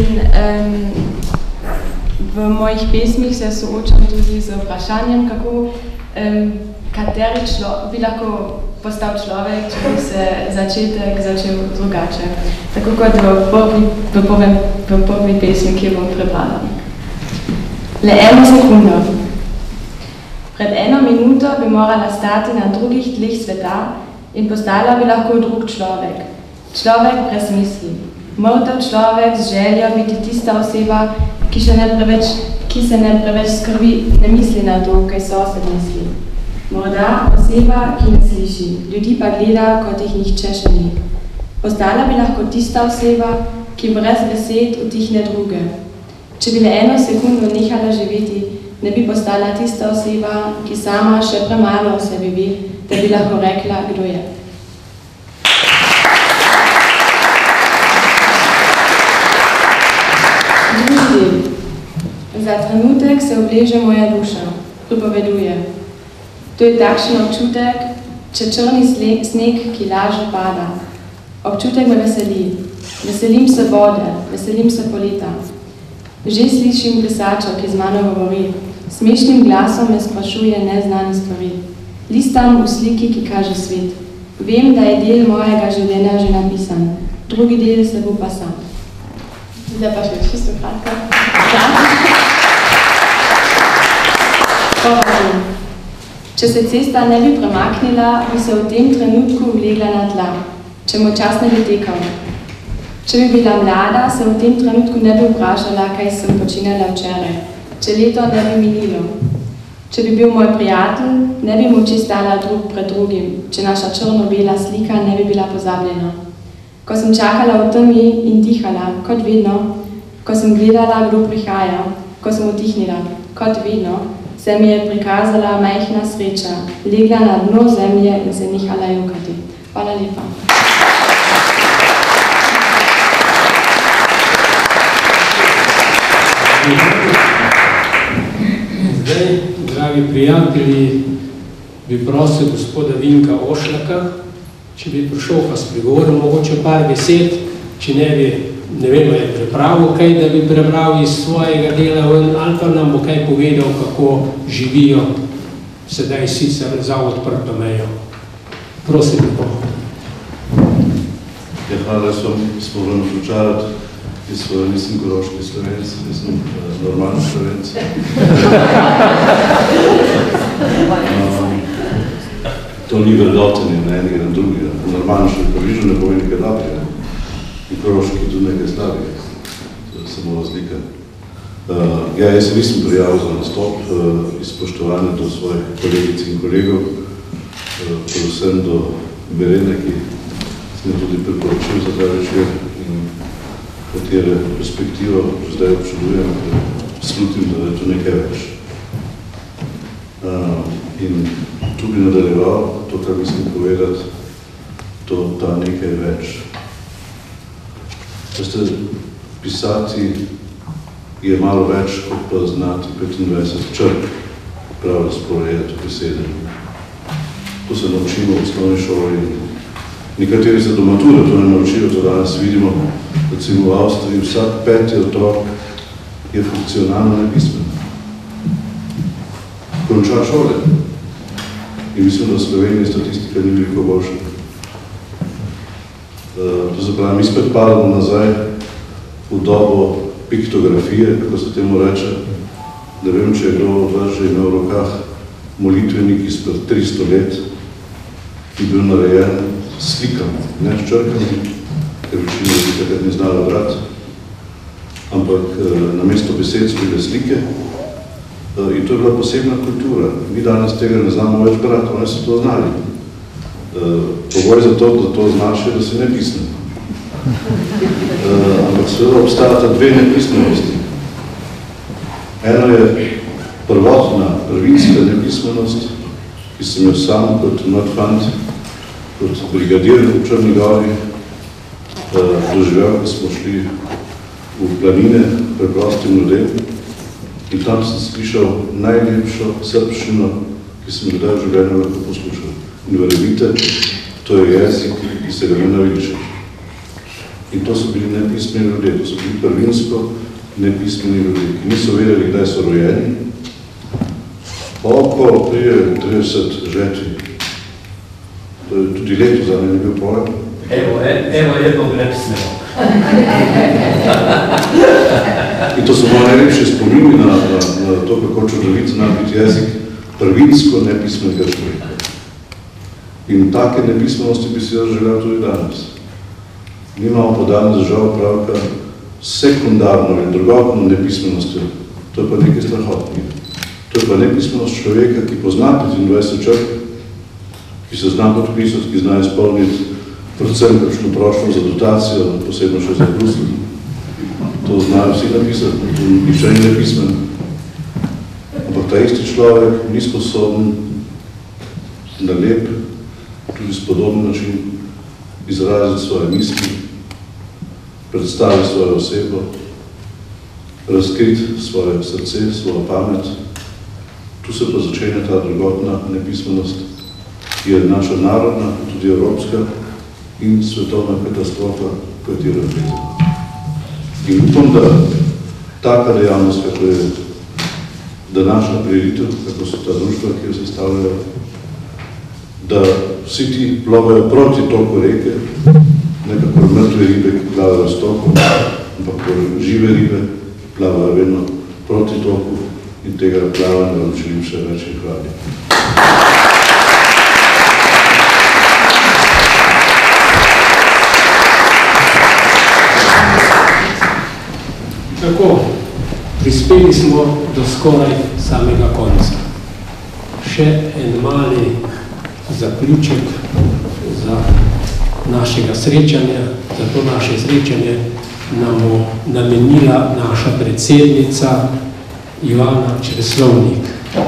v mojih pesmih se soočam tudi z vprašanjem, kako kateri bi lahko postal človek, če bi se začetek začel drugače. Tako kot v prvi pesmi, ki jo bom prebrala. Le eno sekundo. Pred eno minuto bi morala stati na drugih tleh sveta in postala bi lahko drug človek. Človek brez misli. Mrtev človek z željo biti tista oseba, ki, še ne preveč, ki se ne preveč skrbi, ne misli na to, kaj sosed misli. Morda oseba, ki ne sliši, ljudi pa gleda, kot jih nihče še ni. Postala bi lahko tista oseba, ki brez besed utihne druge. Če bi le eno sekundo nehala živeti, ne bi postala tista oseba, ki sama še premalo o sebi ve, da bi lahko rekla, kdo je. Drugi del. Za trenutek se obleže moja duša, pripoveduje. To je takšen občutek, če črni sneg, ki lažje pada. Občutek me veseli. Veselim se vode, veselim se poleta. Že slišim plesača, ki z mano govori. Smešnim glasom me sprašuje neznane stvari. Listam v sliki, ki kaže svet. Vem, da je del mojega življenja že napisan. Drugi del se bo pa sam. Zdaj pa še čisto kratko. Povabim. Če se cesta ne bi premaknila, bi se v tem trenutku vlegla na tla, če mu čas ne bi tekal. Če bi bila mlada, se v tem trenutku ne bi vprašala, kaj sem počinjala včeraj, če leto ne bi minilo. Če bi bil moj prijatelj, ne bi moči stala drug pred drugim, če naša črno-bela slika ne bi bila pozabljena. Ko sem čakala v temi in dihala, kot vedno, ko sem gledala, kdo prihaja, ko sem utihnila, kot vedno, se mi je prikazala majhna sreča, legla na dno zemlje in se nehala jokati. Hvala lepa. Zdaj, dragi prijatelji, bi prosil gospoda Vinka Ošlaka, če bi prišel pa spregovoril mogoče par besed, če ne bi, ne vem, je prepravil kaj, da bi prebral iz svojega dela ven, ali pa nam bo kaj povedal, kako živijo sedaj sicer za odprto mejo. Prosim, lepo. Ja, hvala, jaz vam spovrno slučarati. Jaz nisem koroški Slovenc, jaz sem normalni Slovenc. To ni vrednotenje na enega na drugega. Normalno še v Parižu ne pomeni nekaj dobrega. In koroški tudi nekaj slabega. To je samo razlika. Ja, jaz se nisem prijavil za nastop iz spoštovanja do svojih kolegic in kolegov, predvsem do Berene, ki sem tudi priporočil za ta večer in katere perspektivo zdaj občudujem, ker slutim, da je to nekaj več. In tu bi nadaljeval to, kar mislim povedati, to ta nekaj več. Veste, pisati je malo več, kot pa znati petindvajset črk, prav razporejati besede. To se naučimo v osnovni šoli. Nekateri se do mature to ne naučijo, to danes vidimo, recimo v Avstriji vsak peti otrok je funkcionalno nepismen. Konča šole. In mislim, da v Sloveniji statistika ni veliko boljša. To se pravi, mi spet padamo nazaj v dobo piktografije, kako se temu reče. Ne vem, če je kdo od vas že imel v rokah molitvenik izpred tristo let, ki je bil narejen slikami, ne s črkami, ker večina ljudi takrat ni znala brati, ampak namesto besed so bile slike. In to je bila posebna kultura. Mi danes tega ne znamo več brati, oni so to znali. Pogoj za to, da to znaš, je, da si nepismen. Ampak seveda obstajata dve nepismenosti. Eno je prvotna, prvinska nepismenost, ki sem jo sam kot mlad fant, kot brigadir v Črni Gori doživel, ko smo šli v planine preprostim ljudem. In tam sem slišal najlepšo srbščino, ki sem kdaj v življenju lahko poslušal. In verjemite, to je jezik, ki se ga ne naveličaš. In to so bili nepismeni ljudje, to so bili prvinsko nepismeni ljudje, ki niso vedeli, kdaj so rojeni. Oko prije trideset žetvi. To je tudi leto za meni bil pojem. Evo, evo jednog nepismeno. In to so moje najlepše spomini na, na, na to, kako čudovit zna biti jezik prvinsko nepismenega človeka. In take nepismenosti bi si jaz želel tudi danes. Mi imamo pa danes žal pravka sekundarno in drugotno nepismenostjo. To je pa nekaj strahotnega. To je pa nepismenost človeka, ki pozna petindvajset črk, ki se zna podpisati, ki zna izpolniti predvsem kakšno prošlo za dotacijo, posebno še za Bruselj. To znajo vsi napisati, nišče ni nepismen. Ampak ta isti človek ni sposoben na lep, tudi s podoben način izraziti svoje misli, predstaviti svojo osebo, razkriti svoje srce, svojo pamet. Tu se pa začenja ta drugotna nepismenost, ki je naša narodna, tudi evropska in svetovna katastrofa, katero je vezana. In upam, da taka dejavnost, kako je današnja prireditev, kako so ta društva, ki jo sestavljajo, da vsi ti plovajo proti toku reke, nekako mrtve ribe, ki plavajo s tokom, ampak žive ribe plavajo vedno proti toku in tega plavanja vam želim še več in hvala. Tako, prispeli smo do skoraj samega konca. Še en mali zaključek za našega srečanja, za to naše srečanje nam bo namenila naša predsednica Ivana Čreslovnik.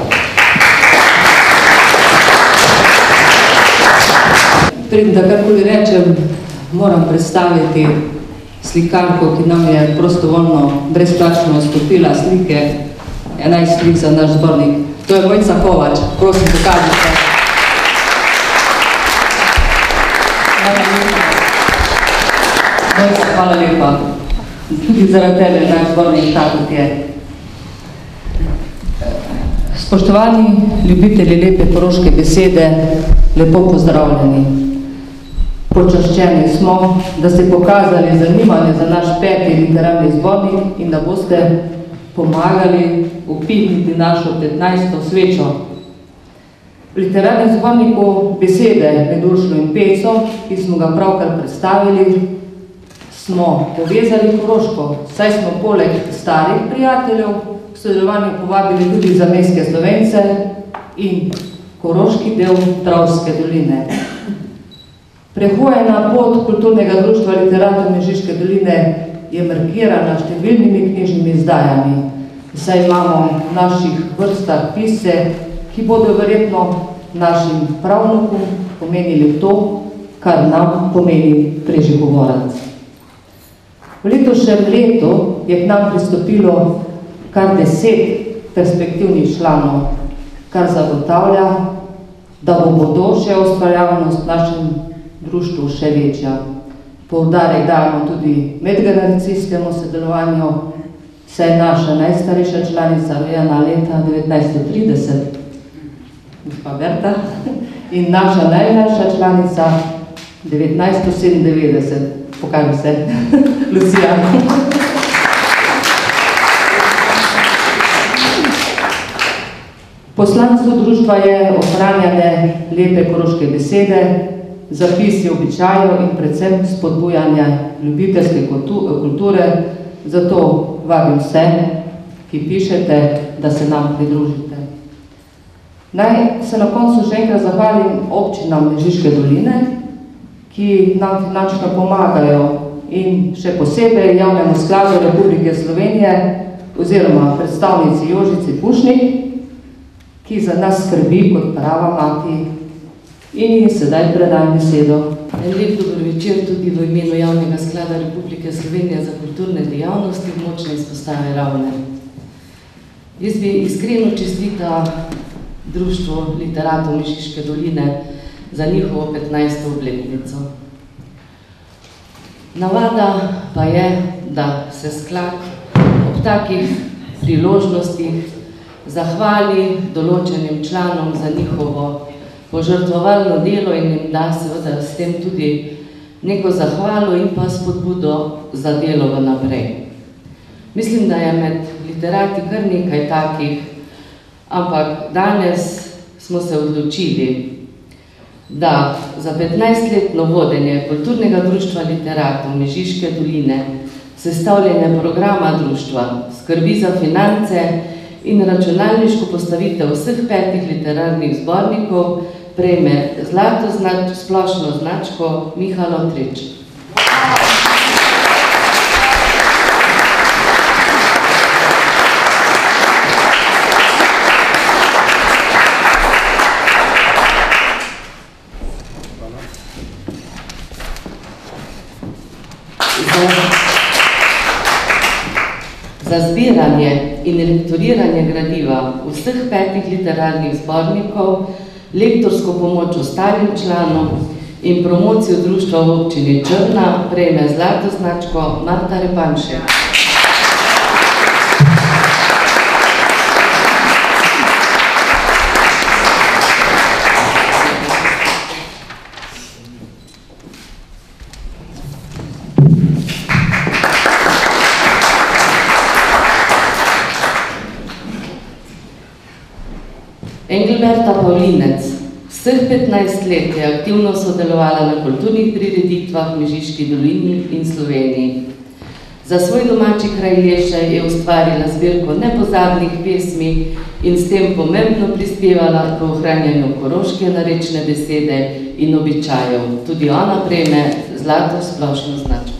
Preden da karkoli rečem, moram predstaviti slikarko, ki nam je prostovoljno, brezplačno odstopila slike, enajst slik za naš zbornik. To je Mojca Kovač, prosim, pokažite. Mojca, hvala lepa. Tudi zaradi tebe naš zbornik tako je. Spoštovani ljubitelji lepe koroške besede, lepo pozdravljeni. Počaščeni smo, da ste pokazali zanimanje za naš peti literarni zbornik in da boste pomagali upihniti našo petnajsto svečo. V literarnem zborniku besede med Uršlo in Peco, ki smo ga pravkar predstavili, smo povezali Koroško, saj smo poleg starih prijateljev v sodelovanju povabili tudi zamejske Slovence in koroški del Dravske doline. Prehojena pot Kulturnega društva literatov Mežiške doline je markirana številnimi knjižnimi izdajami, saj imamo v naših vrstah pisce, ki bodo verjetno našim pravnukom pomenili to, kar nam pomeni prežigovorac. V letošnjem letu je k nam pristopilo kar deset perspektivnih članov, kar zagotavlja, da bo bodoča ustvarjalnost našem društvu še večja. Poudarek dajemo tudi medgeneracijskemu sodelovanju, saj je naša najstarejša članica rojena leta devetnajststo trideset, gospa Berta, in naša najmlajša članica devetnajststo sedemindevetdeset. Pokaži se, Lucija. Poslanstvo društva je ohranjanje lepe koroške besede, zapisi običajev in predvsem spodbujanje ljubiteljske kulture, zato vabim vse, ki pišete, da se nam pridružite. Naj se na koncu še enkrat zahvalim občinam Mežiške doline, ki nam finančno pomagajo in še posebej Javnemu skladu Republike Slovenije oziroma predstavnici Jožici Pušnik, ki za nas skrbi kot prava mati. In ji sedaj predajam besedo. En lep dober večer tudi v imenu Javnega sklada Republike Slovenije za kulturne dejavnosti v močne izpostave Ravne. Jaz bi iskreno čestita Društvo literatov Mežiške doline za njihovo petnajsto obletnico. Navada pa je, da se sklad ob takih priložnostih zahvali določenim članom za njihovo požrtvovalno delo in jim da seveda s tem tudi neko zahvalo in pa spodbudo za delo v naprej. Mislim, da je med literati kar nekaj takih, ampak danes smo se odločili, da za petnajstletno vodenje Kulturnega društva literatov Mežiške doline, sestavljanje programa društva, skrbi za finance in računalniško postavitev vseh petih literarnih zbornikov prejme zlato znač, splošno značko Miha Lotrič. Za zbiranje in lektoriranje gradiva vseh petih literarnih zbornikov, lektorsko pomoč ostalim članom in promocijo društva v občini Črna prejme zlato značko Marta Repanšek. Engelberta Pavlinec vseh petnajst let je aktivno sodelovala na kulturnih prireditvah v Mežiški dolini in Sloveniji. Za svoj domači kraj Leše je ustvarila zbirko nepozabnih pesmi in s tem pomembno prispevala k ohranjanju koroške narečne besede in običajev. Tudi ona prejme zlato splošno značko.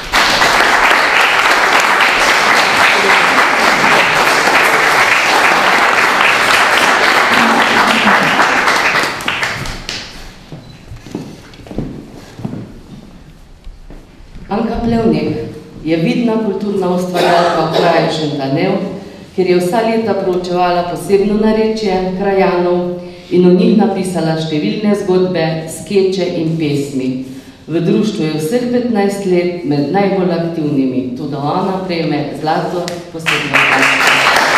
Anka Plevnik je vidna kulturna ustvarjalka v kraju Šentanev, kjer je vsa leta proučevala posebno narečje krajanov in o njih napisala številne zgodbe, skeče in pesmi. V društvu je vseh petnajst let med najbolj aktivnimi, tudi ona prejme zlato posebno značko.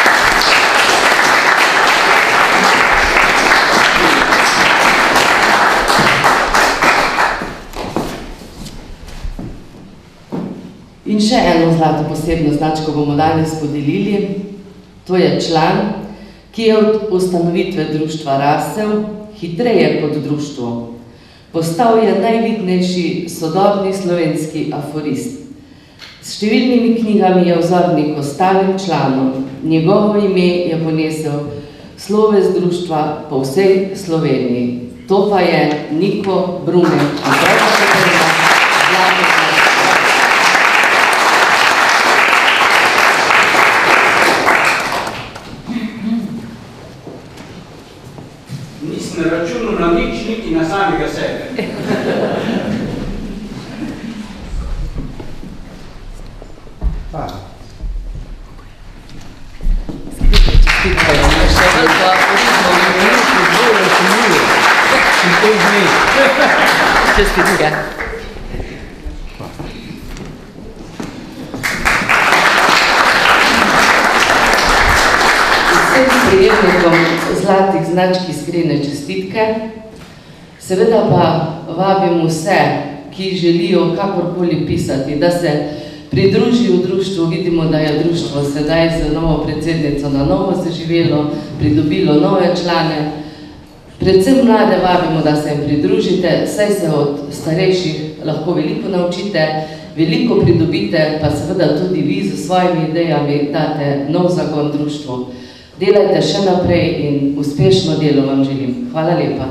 In še eno zlato posebno značko bomo danes podelili. To je član, ki je od ustanovitve društva rasel hitreje kot društvo. Postal je najvidnejši sodobni slovenski aforist. S številnimi knjigami je vzornik ostalim članom. Njegovo ime je ponesel sloves društva po vsej Sloveniji. To pa je Niko Brunek, ki prav tako ima zlato značko. Na računu na nič, niti na samega sebe. Hvala. Čestitke. prejemnikom zlatih značk iskrene čestitke. Seveda pa vabim vse, ki želijo kakorkoli pisati, da se pridružijo v društvu. Vidimo, da je društvo sedaj z novo predsednico na novo zaživelo, pridobilo nove člane. Predvsem mlade vabimo, da se jim pridružite, saj se od starejših lahko veliko naučite, veliko pridobite, pa seveda tudi vi z svojimi idejami date nov zagon društvu. Delajte še naprej in uspešno delo vam želim. Hvala lepa.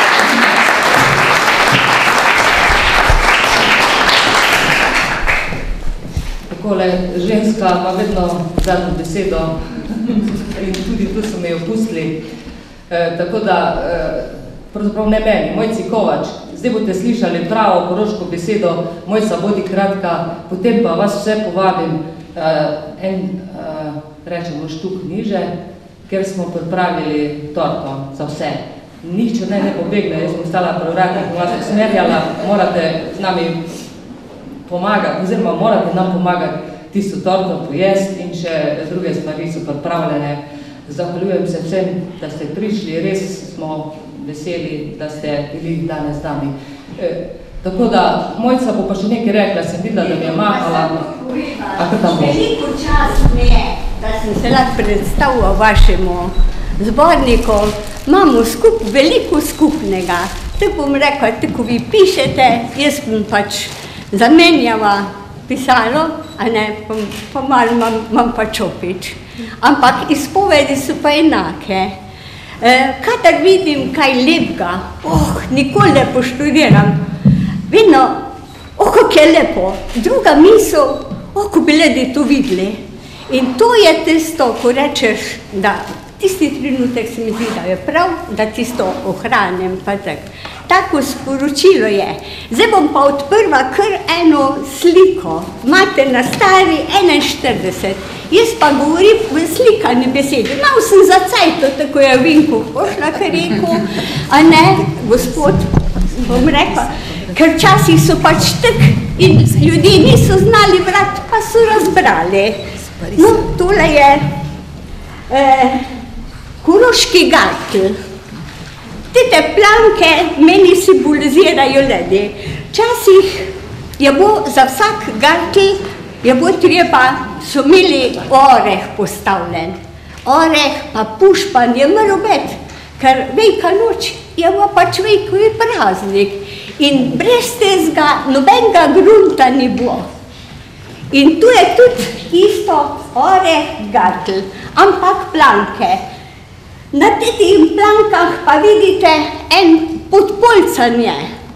Takole, ženska ima vedno zadnjo besedo in tudi tu so me jo pustili. E, tako da, e, pravzaprav ne meni, Mojci Kovač, zdaj boste slišali pravo koroško besedo, Mojca bodi kratka, potem pa vas vse povabim e, en, e, rečemo, štuk niže, ker smo pripravili torto za vse. Nihče ne ne pobegne, jaz sem stala pri vratih in vas usmerjala, morate z nami pomagati, oziroma morate nam pomagati tisto torto pojesti in še druge stvari so pripravljene. Zahvaljujem se vsem, da ste prišli, res smo veseli, da ste bili danes z nami. E, tako da, Mojca bo pa še nekaj rekla, sem videla, da mi je mahala. Veliko čas mi je, da sem se lahko predstavila vašemu zborniku. Imamo skup, veliko skupnega. Tako bom rekla, tako vi pišete, jaz bom pač zamenjala pisalo, a ne, pa malo imam pa čopič. Ampak izpovedi so pa enake. E, kadar vidim kaj lepega, oh, nikoli ne poštudiram, vedno, oh, kako je lepo. Druga misel, oh, ko bi ljudje to videli. In to je tisto, ko rečeš, da tisti trenutek se mi zdi, da je prav, da tisto ohranim, pa tako. Tako sporočilo je. Zdaj bom pa odprla kar eno sliko. Imate na stari enainštirideset. Jaz pa govorim v slikani besedi. Mal sem za cajto, tako je Vinko Pošlak rekel, a ne, gospod, bom rekla, ker časih so pač tak in ljudje niso znali brati, pa so razbrali. No, tole je eh, Koroški gartl. Te planke meni simbolizirajo ljudje. Včasih je bilo za vsak gartl, je bilo treba, so imeli oreh postavljen. Oreh pa pušpan je moral biti, ker velika noč je bilo pač veliki praznik. In brez tezga nobenega grunta ni bilo. In tu je tudi isto oreh gartl, ampak planke. Na teh plankah pa vidite en podpolcanje,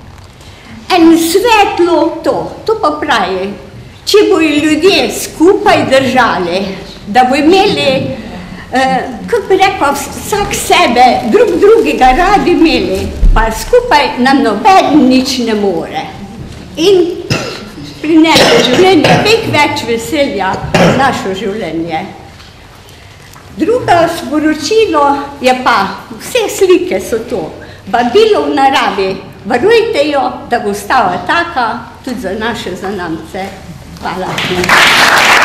en svetlo to, to pa pravi, če bojo ljudje skupaj držali, da bo imeli, eh, kako bi rekla, vsak sebe, drug drugega radi imeli, pa skupaj nam noben nič ne more. In prinese življenje veliko več veselja v našo življenje. Drugo sporočilo je pa, vse slike so to, vabilo v naravi, varujte jo, da bo ostala taka tudi za naše zanamce. Hvala.